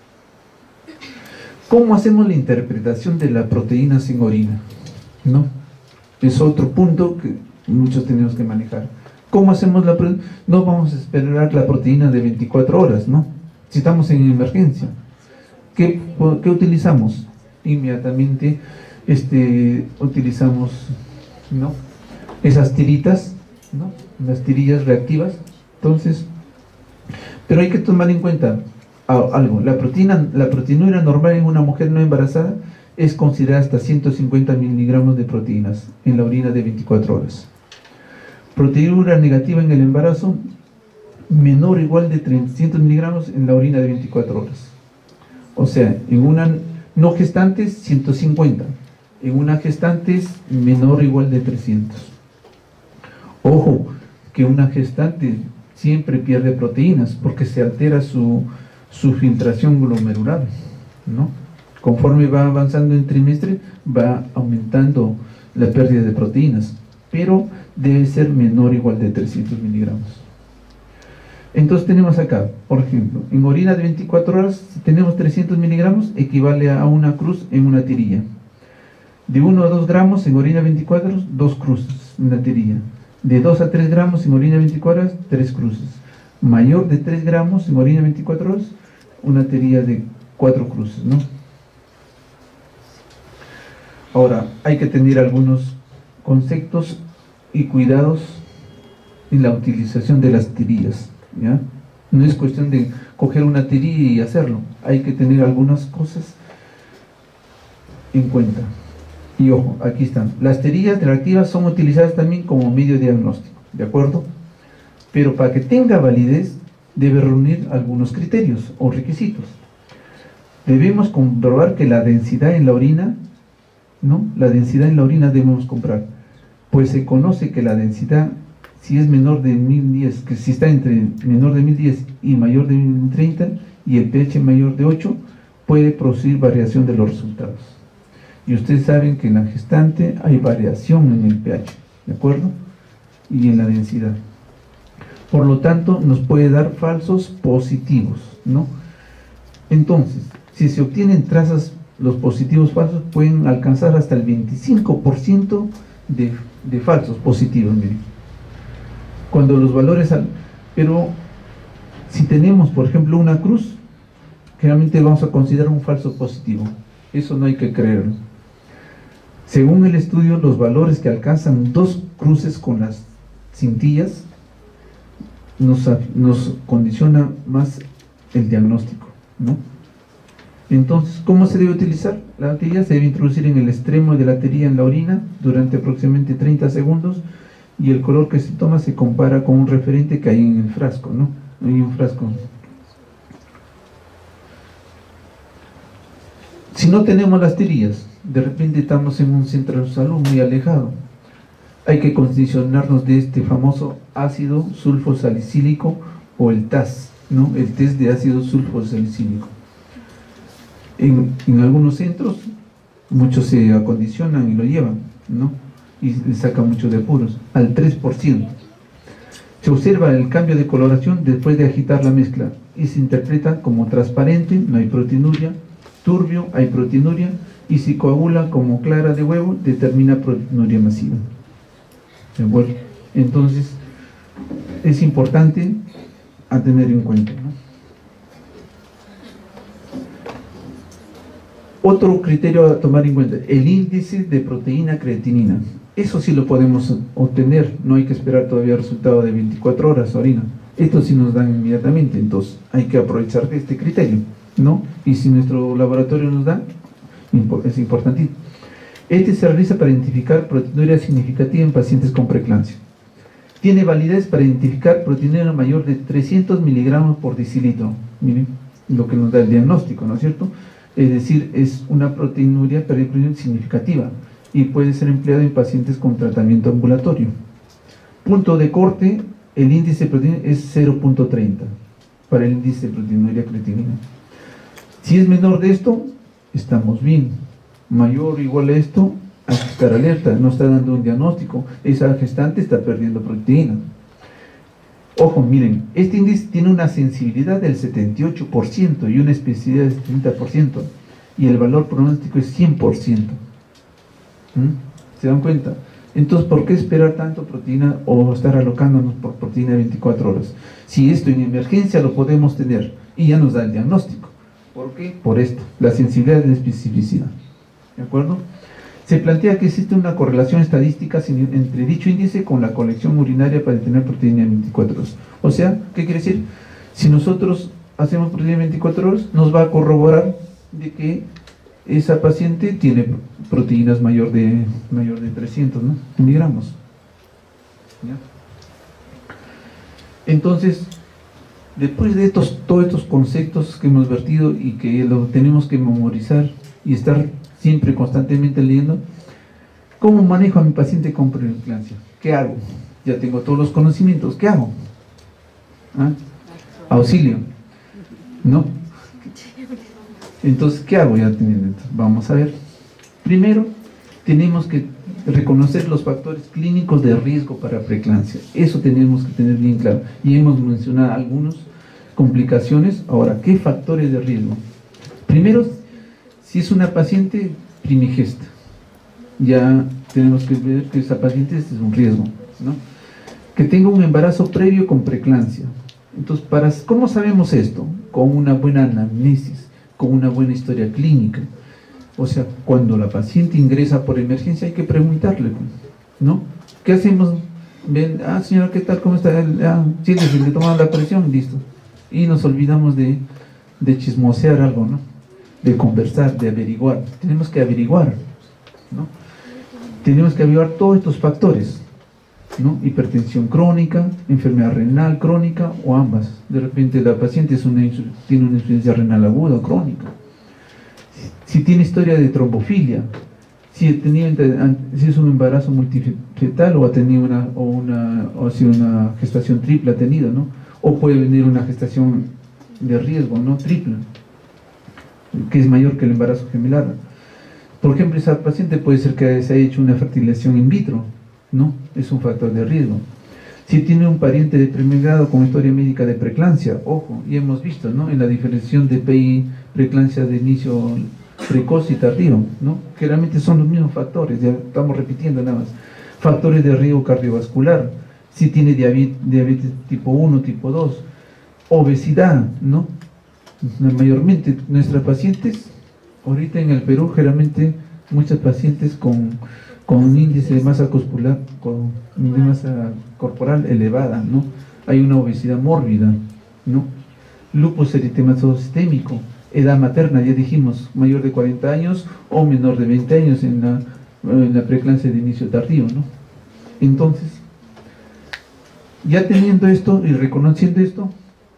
A: ¿Cómo hacemos la interpretación de las proteínas en orina? ¿No? Es otro punto que muchos tenemos que manejar. ¿Cómo hacemos no vamos a esperar la proteína de 24 horas, ¿no? Si estamos en emergencia, ¿qué utilizamos? Inmediatamente utilizamos, ¿no?, esas tiritas, ¿no?, las tirillas reactivas. Entonces, pero hay que tomar en cuenta algo. La proteinúria normal en una mujer no embarazada es considerada hasta 150 miligramos de proteínas en la orina de 24 horas. Proteinúria negativa en el embarazo, menor o igual de 300 miligramos en la orina de 24 horas. O sea, en una no gestante 150, en una gestante es menor o igual de 300. Ojo, que una gestante siempre pierde proteínas porque se altera su filtración glomerular, ¿no? Conforme va avanzando en trimestre, va aumentando la pérdida de proteínas, pero debe ser menor o igual de 300 miligramos. Entonces tenemos acá, por ejemplo, en orina de 24 horas, si tenemos 300 miligramos, equivale a una cruz en una tirilla. De 1 a 2 gramos en orina 24 horas, 2 cruces en una tirilla. De 2 a 3 gramos en orina 24 horas, 3 cruces. Mayor de 3 gramos en orina 24 horas, una tirilla de 4 cruces, ¿no? Ahora, hay que tener algunos conceptos y cuidados en la utilización de las tirillas, ¿ya? No es cuestión de coger una tirilla y hacerlo, hay que tener algunas cosas en cuenta. Y ojo, aquí están, las tirillas reactivas son utilizadas también como medio diagnóstico, ¿de acuerdo? Pero para que tenga validez, debe reunir algunos criterios o requisitos. Debemos comprobar que la densidad en la orina, ¿no? La densidad en la orina debemos comprar, pues se conoce que la densidad, si es menor de 1010, que si está entre menor de 1010 y mayor de 1030, y el pH mayor de 8, puede producir variación de los resultados. Y ustedes saben que en la gestante hay variación en el pH, ¿de acuerdo? Y en la densidad. Por lo tanto, nos puede dar falsos positivos, ¿no? Entonces, si se obtienen trazas, los positivos falsos pueden alcanzar hasta el 25% de falsos positivos, miren. Cuando los valores, pero si tenemos, por ejemplo, una cruz, generalmente vamos a considerar un falso positivo. Eso no hay que creerlo. Según el estudio, los valores que alcanzan 2 cruces con las cintillas nos condiciona más el diagnóstico, ¿no? Entonces, ¿cómo se debe utilizar? La tirilla se debe introducir en el extremo de la tirilla en la orina durante aproximadamente 30 segundos, y el color que se toma se compara con un referente que hay en el frasco, ¿no? Hay un frasco. Si no tenemos las tirillas, de repente estamos en un centro de salud muy alejado, hay que condicionarnos de este famoso ácido sulfosalicílico o el TAS, ¿no? El test de ácido sulfosalicílico. En algunos centros, muchos se acondicionan y lo llevan, ¿no? Y le sacan mucho de apuros, al 3%. Se observa el cambio de coloración después de agitar la mezcla y se interpreta como transparente, no hay proteinuria, turbio, hay proteinuria, y si coagula como clara de huevo, determina proteinuria masiva. Bueno, entonces es importante a tener en cuenta, ¿no? Otro criterio a tomar en cuenta, el índice de proteína creatinina. Eso sí lo podemos obtener, no hay que esperar todavía el resultado de 24 horas orina. Esto sí nos dan inmediatamente, entonces hay que aprovechar de este criterio, ¿no? Y si nuestro laboratorio nos da, es importantísimo. Este se realiza para identificar proteinuria significativa en pacientes con preeclampsia. Tiene validez para identificar proteinuria mayor de 300 miligramos por decilitro. Miren lo que nos da el diagnóstico, ¿no es cierto? Es decir, es una proteinuria significativa y puede ser empleado en pacientes con tratamiento ambulatorio. Punto de corte, el índice de proteína es 0.30 para el índice de proteinuria creatinina. Si es menor de esto, estamos bien. Mayor o igual a esto, hay que estar alerta, no está dando un diagnóstico, esa gestante está perdiendo proteína. Ojo, miren, este índice tiene una sensibilidad del 78% y una especificidad del 70%, y el valor pronóstico es 100%. ¿Se dan cuenta? Entonces, ¿por qué esperar tanto proteína o estar alocándonos por proteína de 24 horas? Si esto en emergencia lo podemos tener y ya nos da el diagnóstico. ¿Por qué? Por esto, la sensibilidad y la especificidad. ¿De acuerdo? Se plantea que existe una correlación estadística entre dicho índice con la colección urinaria para detener proteína en 24 horas. O sea, ¿qué quiere decir? Si nosotros hacemos proteína en 24 horas, nos va a corroborar de que esa paciente tiene proteínas mayor de 300, ¿no? miligramos. ¿Ya? Entonces, Después de todos estos conceptos que hemos vertido y que lo tenemos que memorizar y estar siempre constantemente leyendo, ¿cómo manejo a mi paciente con preeclampsia? ¿Qué hago? Ya tengo todos los conocimientos, ¿qué hago? ¿Ah? Auxilio, ¿no? Entonces, ¿qué hago ya teniendo esto? Vamos a ver. Primero, tenemos que reconocer los factores clínicos de riesgo para preeclampsia. Eso tenemos que tener bien claro. Y hemos mencionado algunas complicaciones. Ahora, ¿qué factores de riesgo? Primero, si es una paciente primigesta, ya tenemos que ver que esa paciente es un riesgo, ¿no? Que tenga un embarazo previo con preeclampsia. Entonces, ¿cómo sabemos esto? Con una buena anamnesis, con una buena historia clínica. O sea, cuando la paciente ingresa por emergencia hay que preguntarle, ¿no? ¿Qué hacemos? Ven, señora, ¿qué tal? ¿Cómo está? Sí, le tomamos la presión, listo. Y nos olvidamos de chismosear algo, ¿no? De conversar, de averiguar. Tenemos que averiguar, ¿no? Tenemos que averiguar todos estos factores, ¿no? Hipertensión crónica, enfermedad renal crónica o ambas. De repente la paciente tiene una insuficiencia renal aguda o crónica. Si tiene historia de trombofilia, si es un embarazo multifetal o ha tenido una gestación triple ha tenido, ¿no? O puede venir una gestación de riesgo, ¿no? Triple, que es mayor que el embarazo gemelar. Por ejemplo, esa paciente puede ser que se haya hecho una fertilización in vitro, ¿no? Es un factor de riesgo. Si tiene un pariente de primer grado con historia médica de preeclampsia, ojo, y hemos visto, ¿no? En la diferenciación de PI, preeclampsia de inicio precoz y tardío, ¿no? Que realmente son los mismos factores, ya estamos repitiendo nada más. Factores de riesgo cardiovascular, si tiene diabetes tipo 1, tipo 2, obesidad, ¿no? Mayormente nuestras pacientes, ahorita en el Perú, generalmente muchas pacientes con un índice de masa corporal elevada, ¿no? Hay una obesidad mórbida, ¿no? Lupus eritematoso sistémico, edad materna, ya dijimos, mayor de 40 años o menor de 20 años en la preeclampsia de inicio tardío, ¿no? Entonces, ya teniendo esto y reconociendo esto,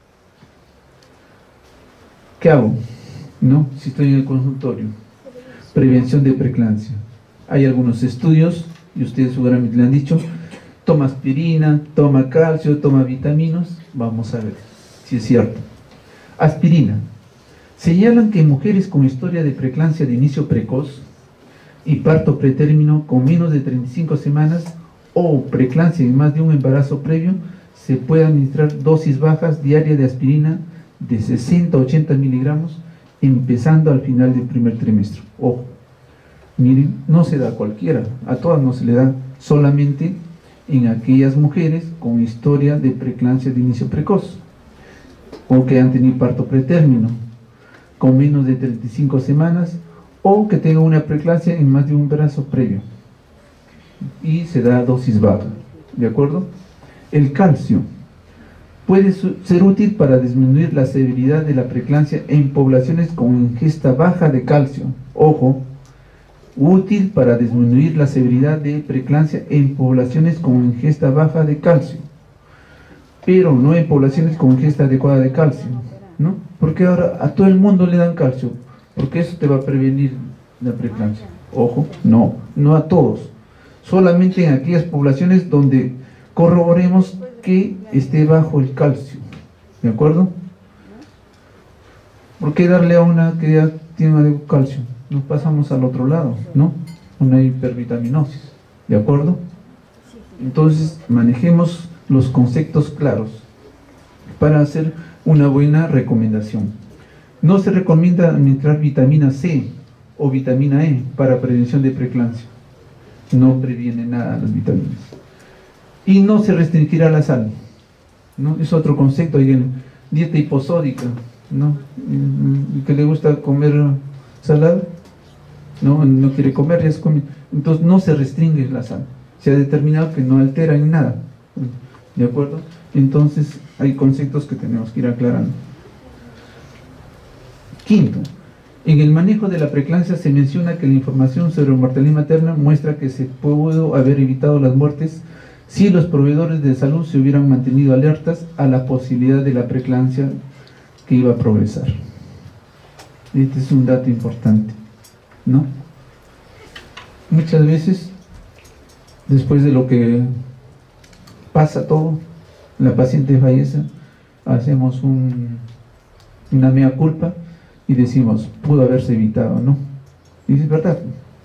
A: ¿qué hago? ¿No? Si estoy en el consultorio, prevención de preeclampsia. Hay algunos estudios, y ustedes seguramente le han dicho, toma aspirina, toma calcio, toma vitaminas. Vamos a ver si es cierto. Aspirina. Señalan que en mujeres con historia de preeclampsia de inicio precoz y parto pretérmino con menos de 35 semanas o preeclampsia en más de un embarazo previo, se puede administrar dosis bajas diarias de aspirina de 60 a 80 miligramos empezando al final del primer trimestre. Ojo, miren, no se da a cualquiera, a todas no se le da, solamente en aquellas mujeres con historia de preeclampsia de inicio precoz o que han tenido parto pretérmino con menos de 35 semanas o que tengan una preeclampsia en más de un embarazo previo y se da dosis baja, ¿de acuerdo? El calcio puede ser útil para disminuir la severidad de la preeclampsia en poblaciones con ingesta baja de calcio. Ojo, útil para disminuir la severidad de preeclampsia en poblaciones con ingesta baja de calcio, pero no en poblaciones con ingesta adecuada de calcio, ¿no? Porque ahora a todo el mundo le dan calcio, porque eso te va a prevenir la preeclampsia. Ojo, no a todos, solamente en aquellas poblaciones donde corroboremos que esté bajo el calcio, ¿de acuerdo? ¿Por qué darle a una que ya tiene calcio? Nos pasamos al otro lado, ¿no? Una hipervitaminosis, ¿de acuerdo? Entonces manejemos los conceptos claros para hacer una buena recomendación. No se recomienda administrar vitamina C o vitamina E para prevención de preeclampsia, no previene nada las vitaminas. Y no se restringirá la sal, ¿no? Es otro concepto, hay dieta hiposódica, ¿no? Que le gusta comer salada, no quiere comer, ya se come. Entonces no se restringe la sal, se ha determinado que no altera en nada, ¿de acuerdo? Entonces hay conceptos que tenemos que ir aclarando. Quinto, en el manejo de la preeclampsia se menciona que la información sobre mortalidad materna muestra que se pudo haber evitado las muertes si los proveedores de salud se hubieran mantenido alertas a la posibilidad de la preeclampsia que iba a progresar. Este es un dato importante, ¿no? Muchas veces, después de lo que pasa todo, la paciente fallece, hacemos una mea culpa y decimos, pudo haberse evitado, ¿no? Y es verdad,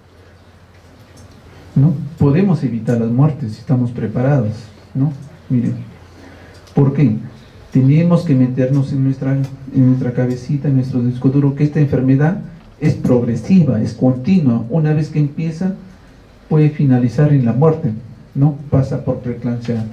A: ¿no? Podemos evitar las muertes si estamos preparados, ¿no? Miren, ¿por qué? Tenemos que meternos en nuestra cabecita, en nuestro disco duro, que esta enfermedad es progresiva, es continua. Una vez que empieza, puede finalizar en la muerte, ¿no? Pasa por preeclampsia,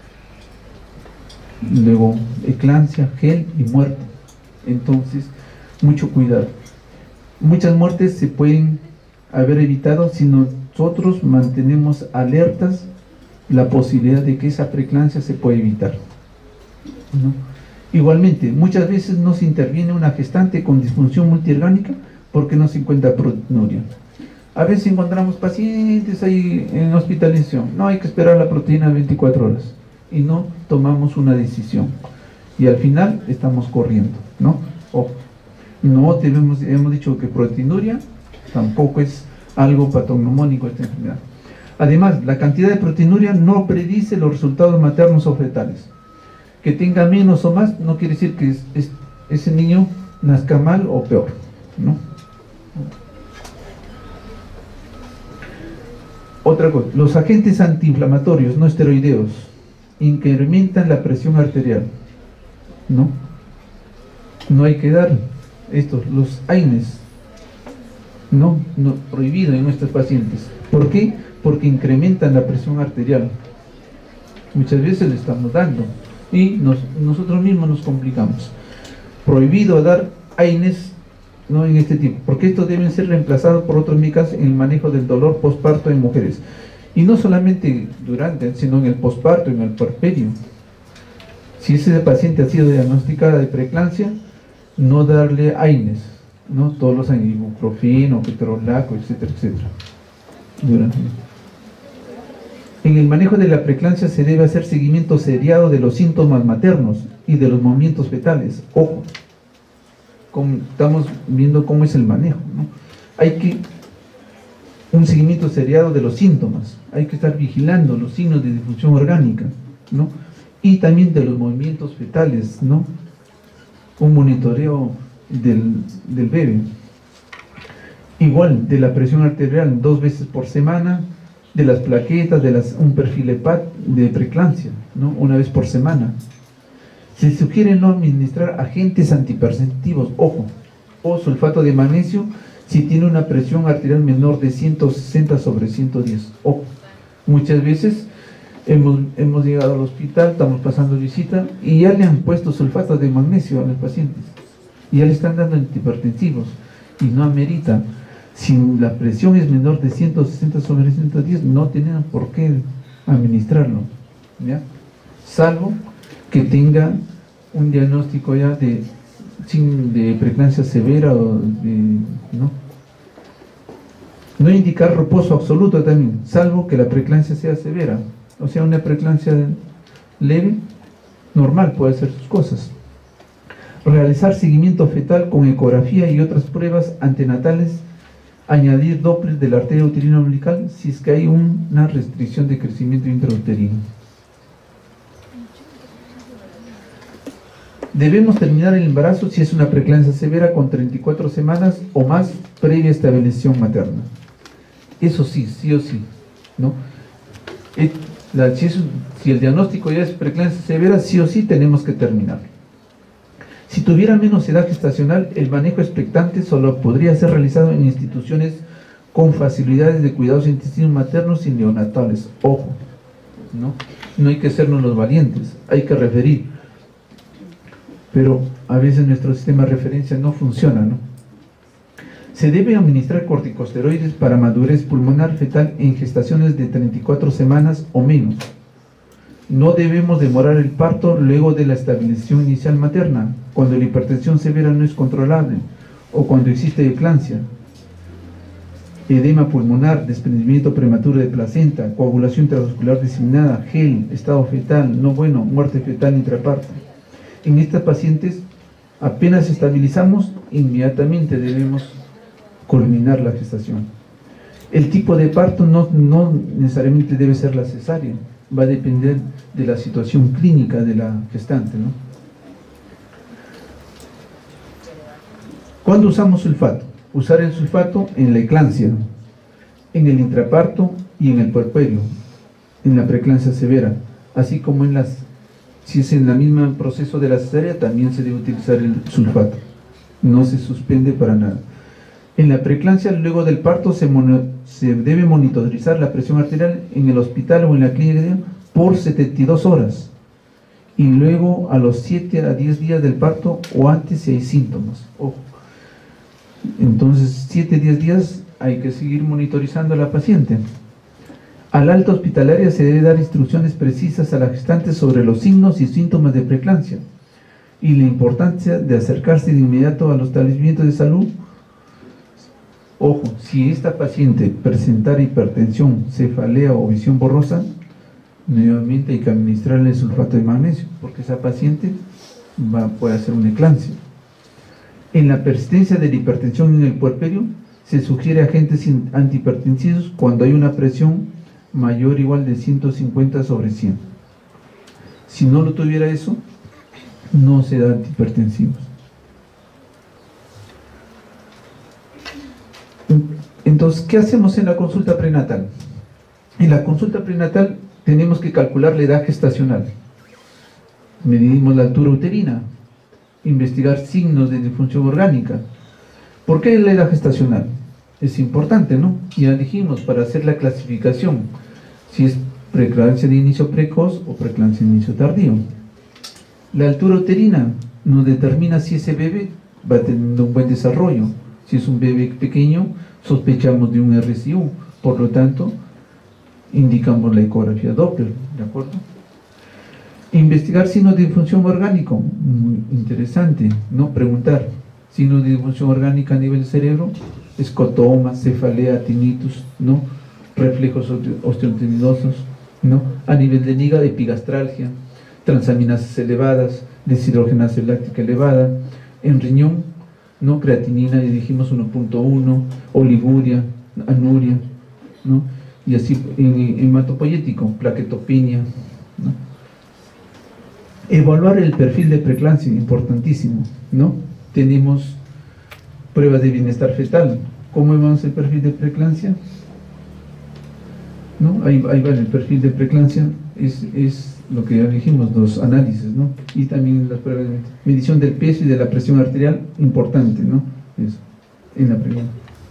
A: luego eclampsia, gel y muerte. Entonces, mucho cuidado. Muchas muertes se pueden haber evitado si nosotros mantenemos alertas la posibilidad de que esa preeclampsia se puede evitar, ¿no? Igualmente, muchas veces no se interviene una gestante con disfunción multiorgánica porque no se encuentra proteinuria. A veces encontramos pacientes ahí en hospitalización, no, hay que esperar la proteína 24 horas y no tomamos una decisión y al final estamos corriendo, ¿no? Ojo, no hemos dicho que proteinuria tampoco es algo patognomónico esta enfermedad. Además, la cantidad de proteinuria no predice los resultados maternos o fetales. Que tenga menos o más no quiere decir que ese niño nazca mal o peor, ¿no? Otra cosa, los agentes antiinflamatorios no esteroideos incrementan la presión arterial, ¿no? No hay que dar estos, los AINES, no prohibido en nuestros pacientes. ¿Por qué? Porque incrementan la presión arterial. Muchas veces le estamos dando y nosotros mismos nos complicamos. Prohibido dar AINES, no en este tipo, porque estos deben ser reemplazados por otros medicamentos en el manejo del dolor posparto en mujeres. Y no solamente durante, sino en el posparto, en el puerperio. Si ese paciente ha sido diagnosticada de preeclampsia, no darle AINES, ¿no? Todos los años, ibuprofeno, ketorolaco, etcétera, etcétera. En el manejo de la preeclampsia se debe hacer seguimiento seriado de los síntomas maternos y de los movimientos fetales. Ojo, estamos viendo cómo es el manejo, ¿no? Un seguimiento seriado de los síntomas, hay que estar vigilando los signos de disfunción orgánica, ¿no? Y también de los movimientos fetales, ¿no? Un monitoreo del bebé. Igual, de la presión arterial 2 veces por semana, de las plaquetas, un perfil EPAT de preeclampsia, ¿no? 1 vez por semana. Se sugiere no administrar agentes antihipertensivos, ojo, o sulfato de magnesio si tiene una presión arterial menor de 160/110. Ojo, muchas veces hemos llegado al hospital, estamos pasando visita y ya le han puesto sulfato de magnesio a los pacientes y ya le están dando antihipertensivos y no amerita. Si la presión es menor de 160/110, no tienen por qué administrarlo, ¿ya? Salvo que tenga un diagnóstico ya de preeclampsia severa o no indicar reposo absoluto también, salvo que la preeclampsia sea severa. O sea, una preeclampsia leve, normal, puede hacer sus cosas. Realizar seguimiento fetal con ecografía y otras pruebas antenatales. Añadir Doppler de la arteria uterina umbilical si es que hay una restricción de crecimiento intrauterino. Debemos terminar el embarazo si es una preeclampsia severa con 34 semanas o más previa estabilización materna. Eso sí, sí o sí, ¿no? Si el diagnóstico ya es preeclampsia severa, sí o sí tenemos que terminar. Si tuviera menos edad gestacional, el manejo expectante solo podría ser realizado en instituciones con facilidades de cuidados intestinos maternos y neonatales. Ojo, no hay que sernos los valientes, hay que referir. Pero a veces nuestro sistema de referencia no funciona, ¿no? Se debe administrar corticosteroides para madurez pulmonar fetal en gestaciones de 34 semanas o menos. No debemos demorar el parto luego de la estabilización inicial materna, cuando la hipertensión severa no es controlable o cuando existe eclampsia. edema pulmonar, desprendimiento prematuro de placenta, coagulación intravascular diseminada, gel, estado fetal, no bueno, muerte fetal intraparto. En estas pacientes, apenas estabilizamos, inmediatamente debemos culminar la gestación. El tipo de parto no necesariamente debe ser la cesárea, va a depender de la situación clínica de la gestante, ¿no? ¿Cuándo usamos sulfato? Usar el sulfato en la eclampsia, en el intraparto y en el puerperio, en la preeclampsia severa, así como si es en el mismo proceso de la cesárea, también se debe utilizar el sulfato, no se suspende para nada. En la preeclampsia, luego del parto, se debe monitorizar la presión arterial en el hospital o en la clínica por 72 horas, y luego a los 7 a 10 días del parto o antes si hay síntomas. Ojo. Entonces, 7 a 10 días hay que seguir monitorizando a la paciente. Al alta hospitalaria se debe dar instrucciones precisas a la gestante sobre los signos y síntomas de preeclampsia y la importancia de acercarse de inmediato a los establecimientos de salud. Ojo, si esta paciente presentara hipertensión, cefalea o visión borrosa, nuevamente hay que administrarle sulfato de magnesio, porque esa paciente puede hacer una eclampsia. En la persistencia de la hipertensión en el puerperio, se sugiere agentes antihipertensivos cuando hay una presión mayor o igual de 150/100. Si no lo tuviera eso, no se da antihipertensivos. Entonces, ¿qué hacemos en la consulta prenatal? En la consulta prenatal tenemos que calcular la edad gestacional. Medimos la altura uterina, investigar signos de disfunción orgánica. ¿Por qué la edad gestacional? Es importante, ¿no? Ya dijimos, para hacer la clasificación, si es preeclampsia de inicio precoz o preeclampsia de inicio tardío. La altura uterina nos determina si ese bebé va teniendo un buen desarrollo. Si es un bebé pequeño, sospechamos de un RCU, por lo tanto, indicamos la ecografía Doppler, ¿de acuerdo? Investigar signos de disfunción orgánica, muy interesante, ¿no? Preguntar, signos de disfunción orgánica a nivel cerebro, escotoma, cefalea, tinnitus, ¿no? Reflejos osteotendinosos, ¿no? A nivel de hígado, epigastralgia, transaminasas elevadas, deshidrogenasa láctica elevada, en riñón, ¿no? Creatinina, y dijimos 1.1, oliguria, anuria, ¿no? Y así en hematopoyético, plaquetopenia, ¿no? Evaluar el perfil de preeclampsia, importantísimo, ¿no? Tenemos pruebas de bienestar fetal. ¿Cómo evaluamos el perfil de preeclampsia? ¿No? Ahí va el perfil de preeclampsia, es lo que ya dijimos, los análisis, ¿no? Y también las pruebas de medición del peso y de la presión arterial, importante, ¿no? Eso, en la primera.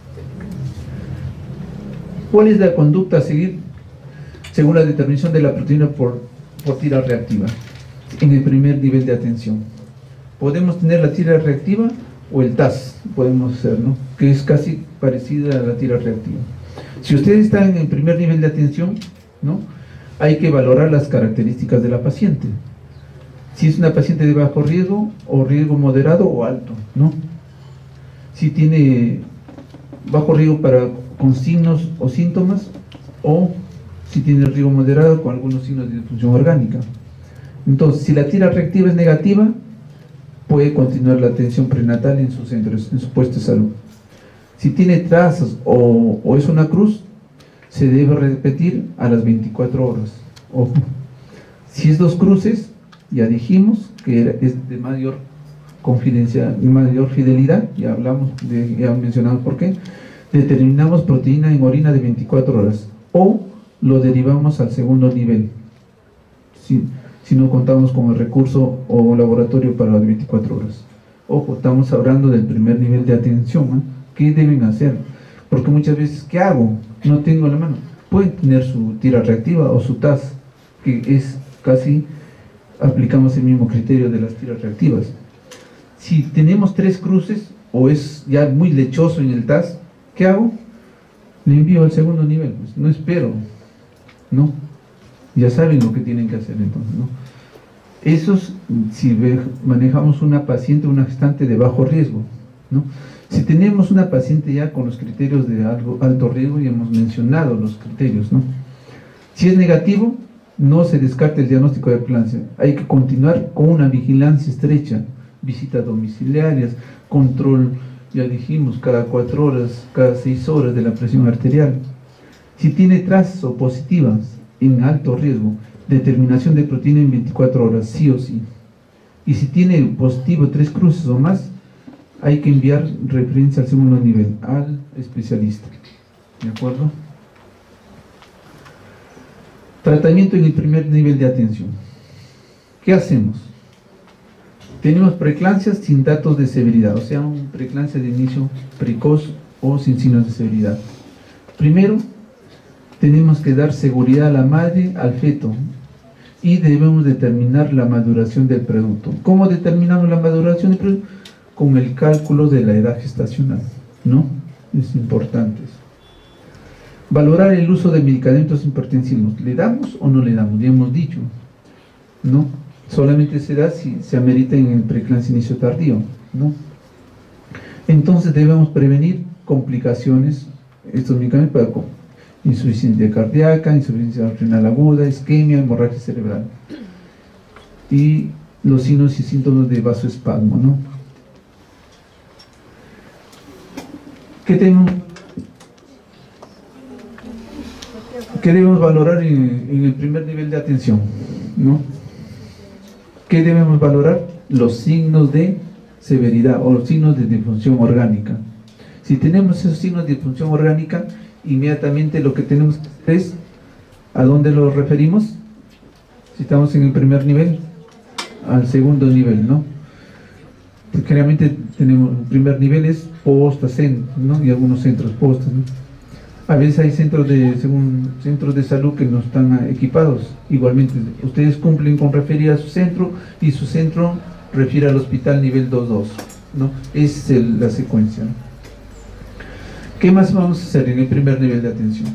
A: ¿Cuál es la conducta a seguir según la determinación de la proteína por tira reactiva? En el primer nivel de atención, podemos tener la tira reactiva o el TAS, podemos hacer, ¿no? Que es casi parecida a la tira reactiva. Si ustedes están en el primer nivel de atención, ¿no? Hay que valorar las características de la paciente. Si es una paciente de bajo riesgo, o riesgo moderado o alto, ¿no? Si tiene bajo riesgo con signos o síntomas, o si tiene riesgo moderado con algunos signos de disfunción orgánica. Entonces, si la tira reactiva es negativa, puede continuar la atención prenatal en su centro, en su puesto de salud. Si tiene trazas o es una cruz, se debe repetir a las 24 horas. Ojo. Si es dos cruces, ya dijimos que es de mayor confidencia, mayor fidelidad, ya mencionamos por qué. Determinamos proteína en orina de 24 horas o lo derivamos al segundo nivel. Si no contamos con el recurso o laboratorio para las 24 horas. Ojo, estamos hablando del primer nivel de atención, ¿eh? ¿Qué deben hacer? Porque muchas veces, ¿qué hago? No tengo la mano. Pueden tener su tira reactiva o su TAS, que es casi, aplicamos el mismo criterio de las tiras reactivas. Si tenemos 3 cruces o es ya muy lechoso en el TAS, ¿qué hago? Le envío al segundo nivel, pues no espero, ¿no? Ya saben lo que tienen que hacer entonces, ¿no? Esos, si manejamos una paciente, una gestante de bajo riesgo, ¿no? Si tenemos una paciente ya con los criterios de alto riesgo, y hemos mencionado los criterios, ¿no? Si es negativo, no se descarta el diagnóstico de preeclampsia. Hay que continuar con una vigilancia estrecha, visitas domiciliarias, control, ya dijimos, cada 4 horas, cada 6 horas de la presión arterial. Si tiene trazas o positivas en alto riesgo, determinación de proteína en 24 horas, sí o sí. Y si tiene positivo 3 cruces o más, hay que enviar referencia al segundo nivel, al especialista. ¿De acuerdo? Tratamiento en el primer nivel de atención. ¿Qué hacemos? Tenemos preeclampsias sin datos de severidad, o sea, un preeclampsia de inicio precoz o sin signos de severidad. Primero, tenemos que dar seguridad a la madre, al feto, y debemos determinar la maduración del producto. ¿Cómo determinamos la maduración del producto? Con el cálculo de la edad gestacional, ¿no? Es importante eso. Valorar el uso de medicamentos hipertensivos. ¿Le damos o no le damos? Ya hemos dicho, ¿no? Solamente se da si se amerita en el preeclampsia inicio tardío, ¿no? Entonces debemos prevenir complicaciones, estos medicamentos para insuficiencia cardíaca, insuficiencia renal aguda, isquemia, hemorragia cerebral. Y los signos y síntomas de vasoespasmo, ¿no? ¿Qué debemos valorar en el primer nivel de atención, ¿no? ¿Qué debemos valorar? Los signos de severidad o los signos de disfunción orgánica. Si tenemos esos signos de disfunción orgánica, inmediatamente lo que tenemos que hacer es, ¿a dónde los referimos? Si estamos en el primer nivel, al segundo nivel, ¿no? Generalmente tenemos, el primer nivel es postas, ¿no? Y algunos centros postas, ¿no? A veces hay centros de salud que no están equipados. Igualmente, ustedes cumplen con referir a su centro y su centro refiere al hospital nivel 2.2, ¿no? Esa es la secuencia, ¿no? ¿Qué más vamos a hacer en el primer nivel de atención?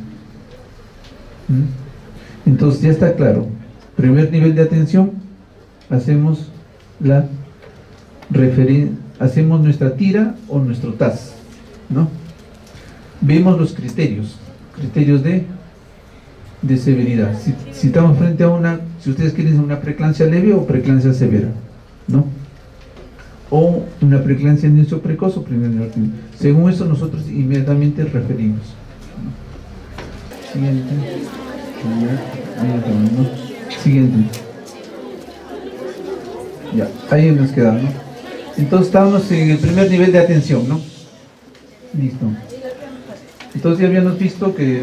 A: Entonces ya está claro. Primer nivel de atención, hacemos hacemos nuestra tira o nuestro TAS, ¿no? Vemos los criterios de severidad. Si estamos frente a si ustedes quieren una preeclampsia leve o preeclampsia severa, ¿no? O una preeclampsia en inicio precoz o primer nivel. Según eso nosotros inmediatamente referimos. Siguiente. Siguiente. Ya, ahí nos quedamos, ¿no? Entonces estábamos en el primer nivel de atención, ¿no? Listo. Entonces ya habíamos visto que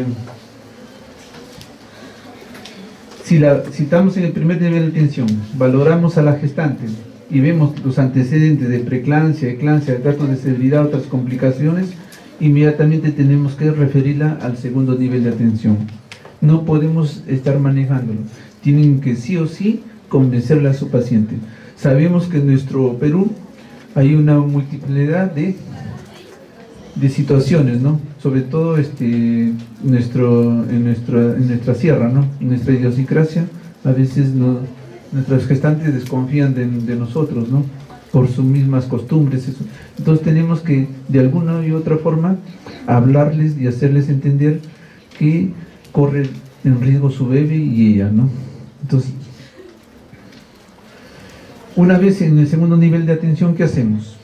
A: si estamos en el primer nivel de atención, valoramos a la gestante y vemos los antecedentes de preeclampsia, eclampsia, datos de severidad, otras complicaciones, inmediatamente tenemos que referirla al segundo nivel de atención. No podemos estar manejándolo. Tienen que sí o sí convencerle a su paciente. Sabemos que en nuestro Perú hay una multiplicidad de situaciones, ¿no? Sobre todo en nuestra sierra, ¿no? En nuestra idiosincrasia, a veces nuestras gestantes desconfían de nosotros, ¿no? Por sus mismas costumbres. Eso. Entonces tenemos que, de alguna y otra forma, hablarles y hacerles entender que corre en riesgo su bebé y ella, ¿no? Entonces, una vez en el segundo nivel de atención, ¿qué hacemos?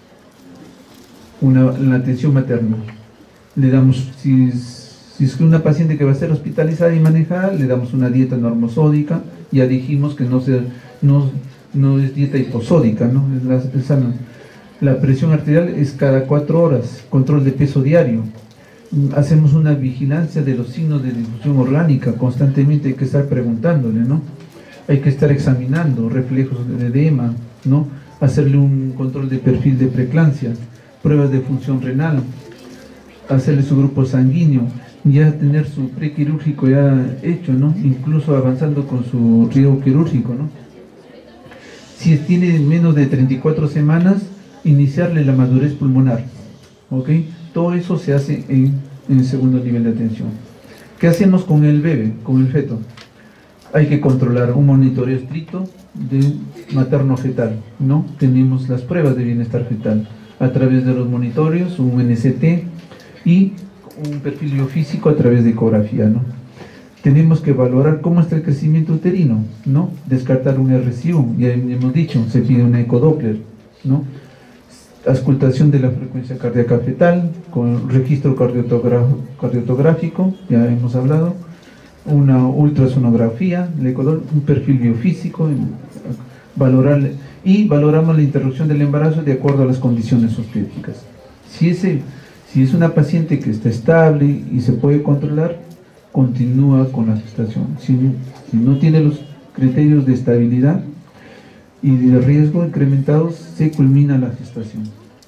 A: La atención materna. Le damos, si es una paciente que va a ser hospitalizada y manejada, le damos una dieta normosódica. Ya dijimos que no es dieta hiposódica, ¿no? Es sana. La presión arterial es cada 4 horas, control de peso diario. Hacemos una vigilancia de los signos de difusión orgánica, constantemente hay que estar preguntándole, ¿no? Hay que estar examinando reflejos de edema, ¿no? Hacerle un control de perfil de preeclampsia, pruebas de función renal, hacerle su grupo sanguíneo, ya tener su prequirúrgico ya hecho, ¿no? Incluso avanzando con su riesgo quirúrgico, ¿no? Si tiene menos de 34 semanas, iniciarle la madurez pulmonar, ¿ok? Todo eso se hace en el segundo nivel de atención. ¿Qué hacemos con el bebé, con el feto? Hay que controlar un monitoreo estricto de materno-fetal, ¿no? Tenemos las pruebas de bienestar fetal. a través de los monitorios, un NCT y un perfil biofísico a través de ecografía, ¿no? Tenemos que valorar cómo está el crecimiento uterino, ¿no? Descartar un RCU, ya hemos dicho, se pide un ecodoppler, ¿no? Auscultación de la frecuencia cardíaca fetal, con registro cardiotográfico, ya hemos hablado, una ultrasonografía, un perfil biofísico, valoramos la interrupción del embarazo de acuerdo a las condiciones obstétricas. Si es una paciente que está estable y se puede controlar, continúa con la gestación. Si no tiene los criterios de estabilidad y de riesgo incrementados, se culmina la gestación.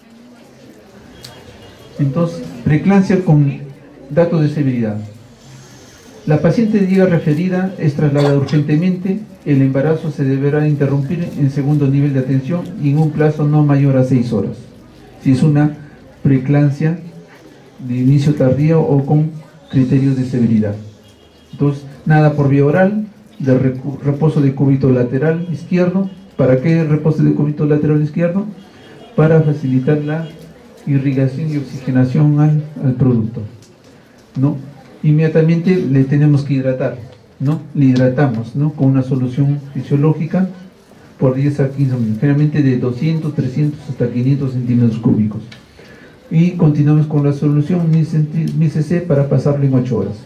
A: Entonces, preeclampsia con datos de severidad. La paciente llega referida, es trasladada urgentemente, el embarazo se deberá interrumpir en segundo nivel de atención y en un plazo no mayor a 6 horas. Si es una preeclampsia de inicio tardío o con criterios de severidad. Entonces, nada por vía oral, de reposo de cúbito lateral izquierdo. ¿Para qué reposo de cúbito lateral izquierdo? Para facilitar la irrigación y oxigenación al producto, ¿no? Inmediatamente le tenemos que hidratar, ¿no? Le hidratamos, ¿no? Con una solución fisiológica por 10 a 15 minutos, generalmente de 200, 300 hasta 500 centímetros cúbicos. Y continuamos con la solución 1000 cc para pasarlo en 8 horas.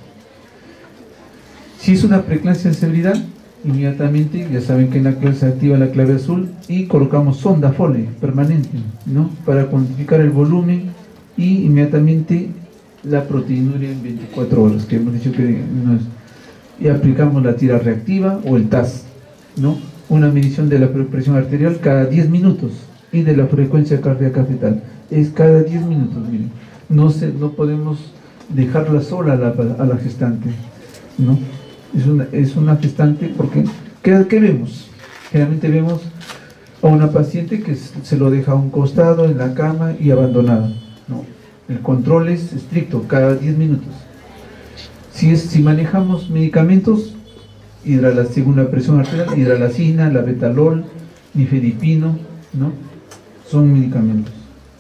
A: Si es una preeclampsia de severidad, inmediatamente, ya saben que en la clave se activa la clave azul y colocamos sonda Foley permanente, ¿no? Para cuantificar el volumen y inmediatamente la proteinuria en 24 horas, que hemos dicho que no es. Y aplicamos la tira reactiva o el TAS, ¿no? Una medición de la presión arterial cada 10 minutos y de la frecuencia cardíaca fetal. Es cada 10 minutos, miren. No podemos dejarla sola a la gestante, ¿no? Es una gestante porque, ¿qué vemos? Generalmente vemos a una paciente que se lo deja a un costado en la cama y abandonada, ¿no? El control es estricto, cada 10 minutos. Si manejamos medicamentos, según la presión arterial, hidralacina, la betalol, nifedipino, ¿no? Son medicamentos.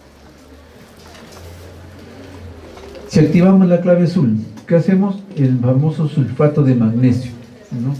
A: Si activamos la clave azul, ¿qué hacemos? El famoso sulfato de magnesio, ¿no?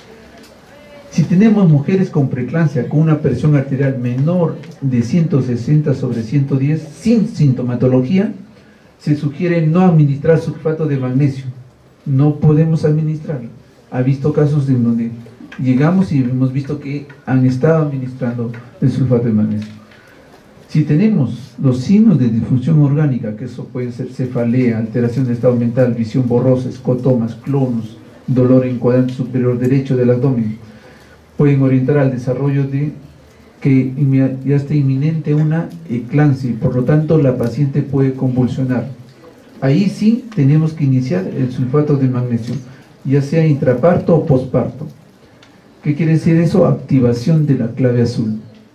A: Si tenemos mujeres con preeclampsia con una presión arterial menor de 160/110 sin sintomatología, se sugiere no administrar sulfato de magnesio. No podemos administrarlo. Ha visto casos en donde llegamos y hemos visto que han estado administrando el sulfato de magnesio. Si tenemos los signos de disfunción orgánica, que eso pueden ser cefalea, alteración de estado mental, visión borrosa, escotomas, clonus, dolor en cuadrante superior derecho del abdomen, pueden orientar al desarrollo de que ya está inminente una eclampsia y por lo tanto la paciente puede convulsionar. Ahí sí tenemos que iniciar el sulfato de magnesio, ya sea intraparto o posparto. ¿Qué quiere decir eso? Activación de la clave azul.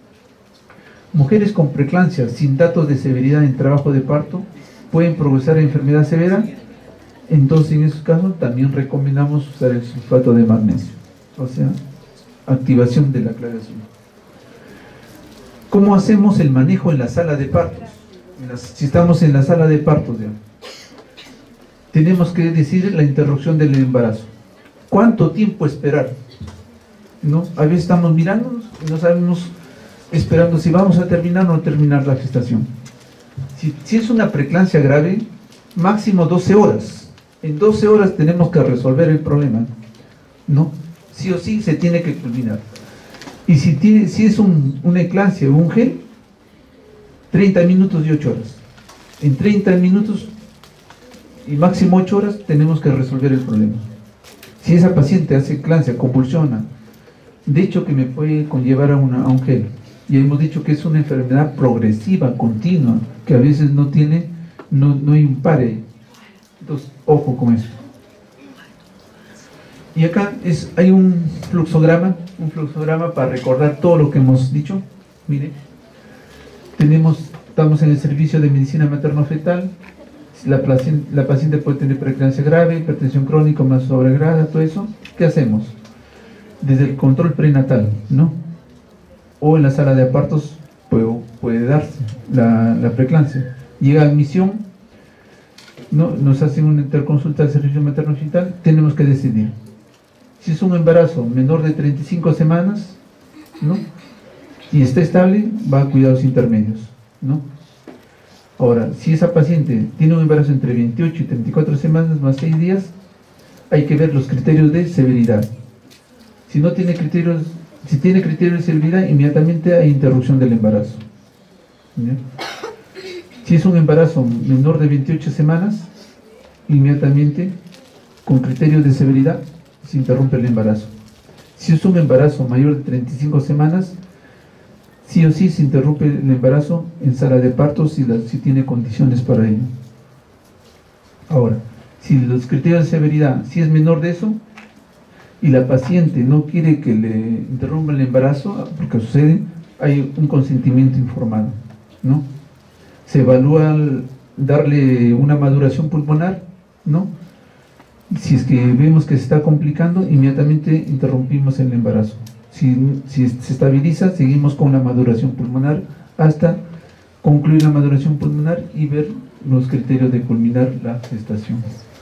A: Mujeres con preeclampsia sin datos de severidad en trabajo de parto pueden progresar a enfermedad severa. Entonces en esos casos también recomendamos usar el sulfato de magnesio, o sea, activación de la clave azul. ¿Cómo hacemos el manejo en la sala de partos? Si estamos en la sala de partos, ya, tenemos que decidir la interrupción del embarazo. ¿Cuánto tiempo esperar? ¿No? A veces estamos mirándonos y no sabemos, esperando si vamos a terminar o no terminar la gestación. Si es una preeclampsia grave, máximo 12 horas. En 12 horas tenemos que resolver el problema, ¿no? Sí o sí se tiene que culminar. Y si es una eclampsia o un gel, 30 minutos y 8 horas. En 30 minutos y máximo 8 horas tenemos que resolver el problema. Si esa paciente hace eclampsia, convulsiona, de hecho que me puede conllevar a un gel. Y hemos dicho que es una enfermedad progresiva, continua, que a veces no hay un pare. Entonces, ojo con eso. Y acá hay un fluxograma para recordar todo lo que hemos dicho. Mire, estamos en el servicio de medicina materno-fetal. La paciente puede tener preeclampsia grave, hipertensión crónica, más sobregrada, todo eso. ¿Qué hacemos? Desde el control prenatal, ¿no? O en la sala de partos puede darse la preeclampsia. Llega a admisión, ¿no? Nos hacen una interconsulta del servicio materno-fetal, tenemos que decidir. Si es un embarazo menor de 35 semanas, ¿no? Y está estable, va a cuidados intermedios, ¿no? Ahora, si esa paciente tiene un embarazo entre 28 y 34 semanas más 6 días, hay que ver los criterios de severidad. Si no tiene criterios, si tiene criterios de severidad, inmediatamente hay interrupción del embarazo, ¿ya? Si es un embarazo menor de 28 semanas, inmediatamente, con criterios de severidad, se interrumpe el embarazo. Si es un embarazo mayor de 35 semanas, sí o sí se interrumpe el embarazo en sala de parto si tiene condiciones para ello. Ahora, si los criterios de severidad, si es menor de eso, y la paciente no quiere que le interrumpa el embarazo, porque sucede, hay un consentimiento informado, ¿no? Se evalúa darle una maduración pulmonar, ¿no? Si es que vemos que se está complicando, inmediatamente interrumpimos el embarazo. Si se estabiliza, seguimos con la maduración pulmonar hasta concluir la maduración pulmonar y ver los criterios de culminar la gestación.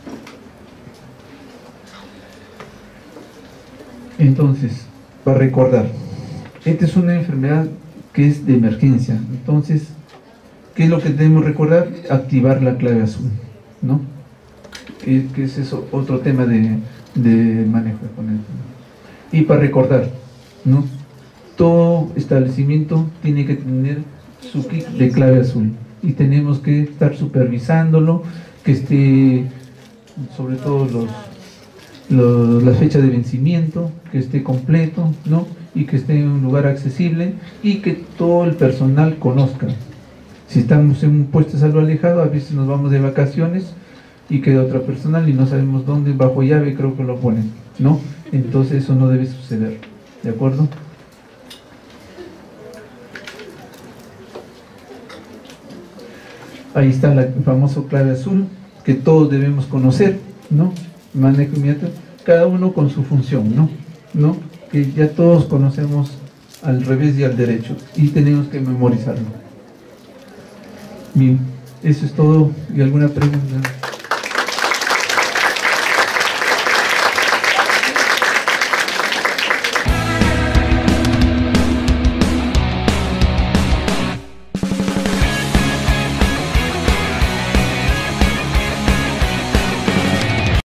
A: Entonces, para recordar, esta es una enfermedad que es de emergencia. Entonces, ¿qué es lo que debemos recordar? Activar la clave azul, ¿no? Que es eso, otro tema de manejo con él. Y para recordar, ¿no? Todo establecimiento tiene que tener su kit de clave azul y tenemos que estar supervisándolo, que esté, sobre todo las fechas de vencimiento, que esté completo, ¿no? Y que esté en un lugar accesible y que todo el personal conozca. Si estamos en un puesto de salud alejado, a veces nos vamos de vacaciones y queda otra personal y no sabemos dónde, bajo llave creo que lo ponen, ¿no? Entonces eso no debe suceder, ¿de acuerdo? Ahí está la famosa clave azul que todos debemos conocer, ¿no? Manejo inmediato, cada uno con su función, ¿no? Que ya todos conocemos al revés y al derecho y tenemos que memorizarlo. Bien, eso es todo. ¿Y alguna pregunta?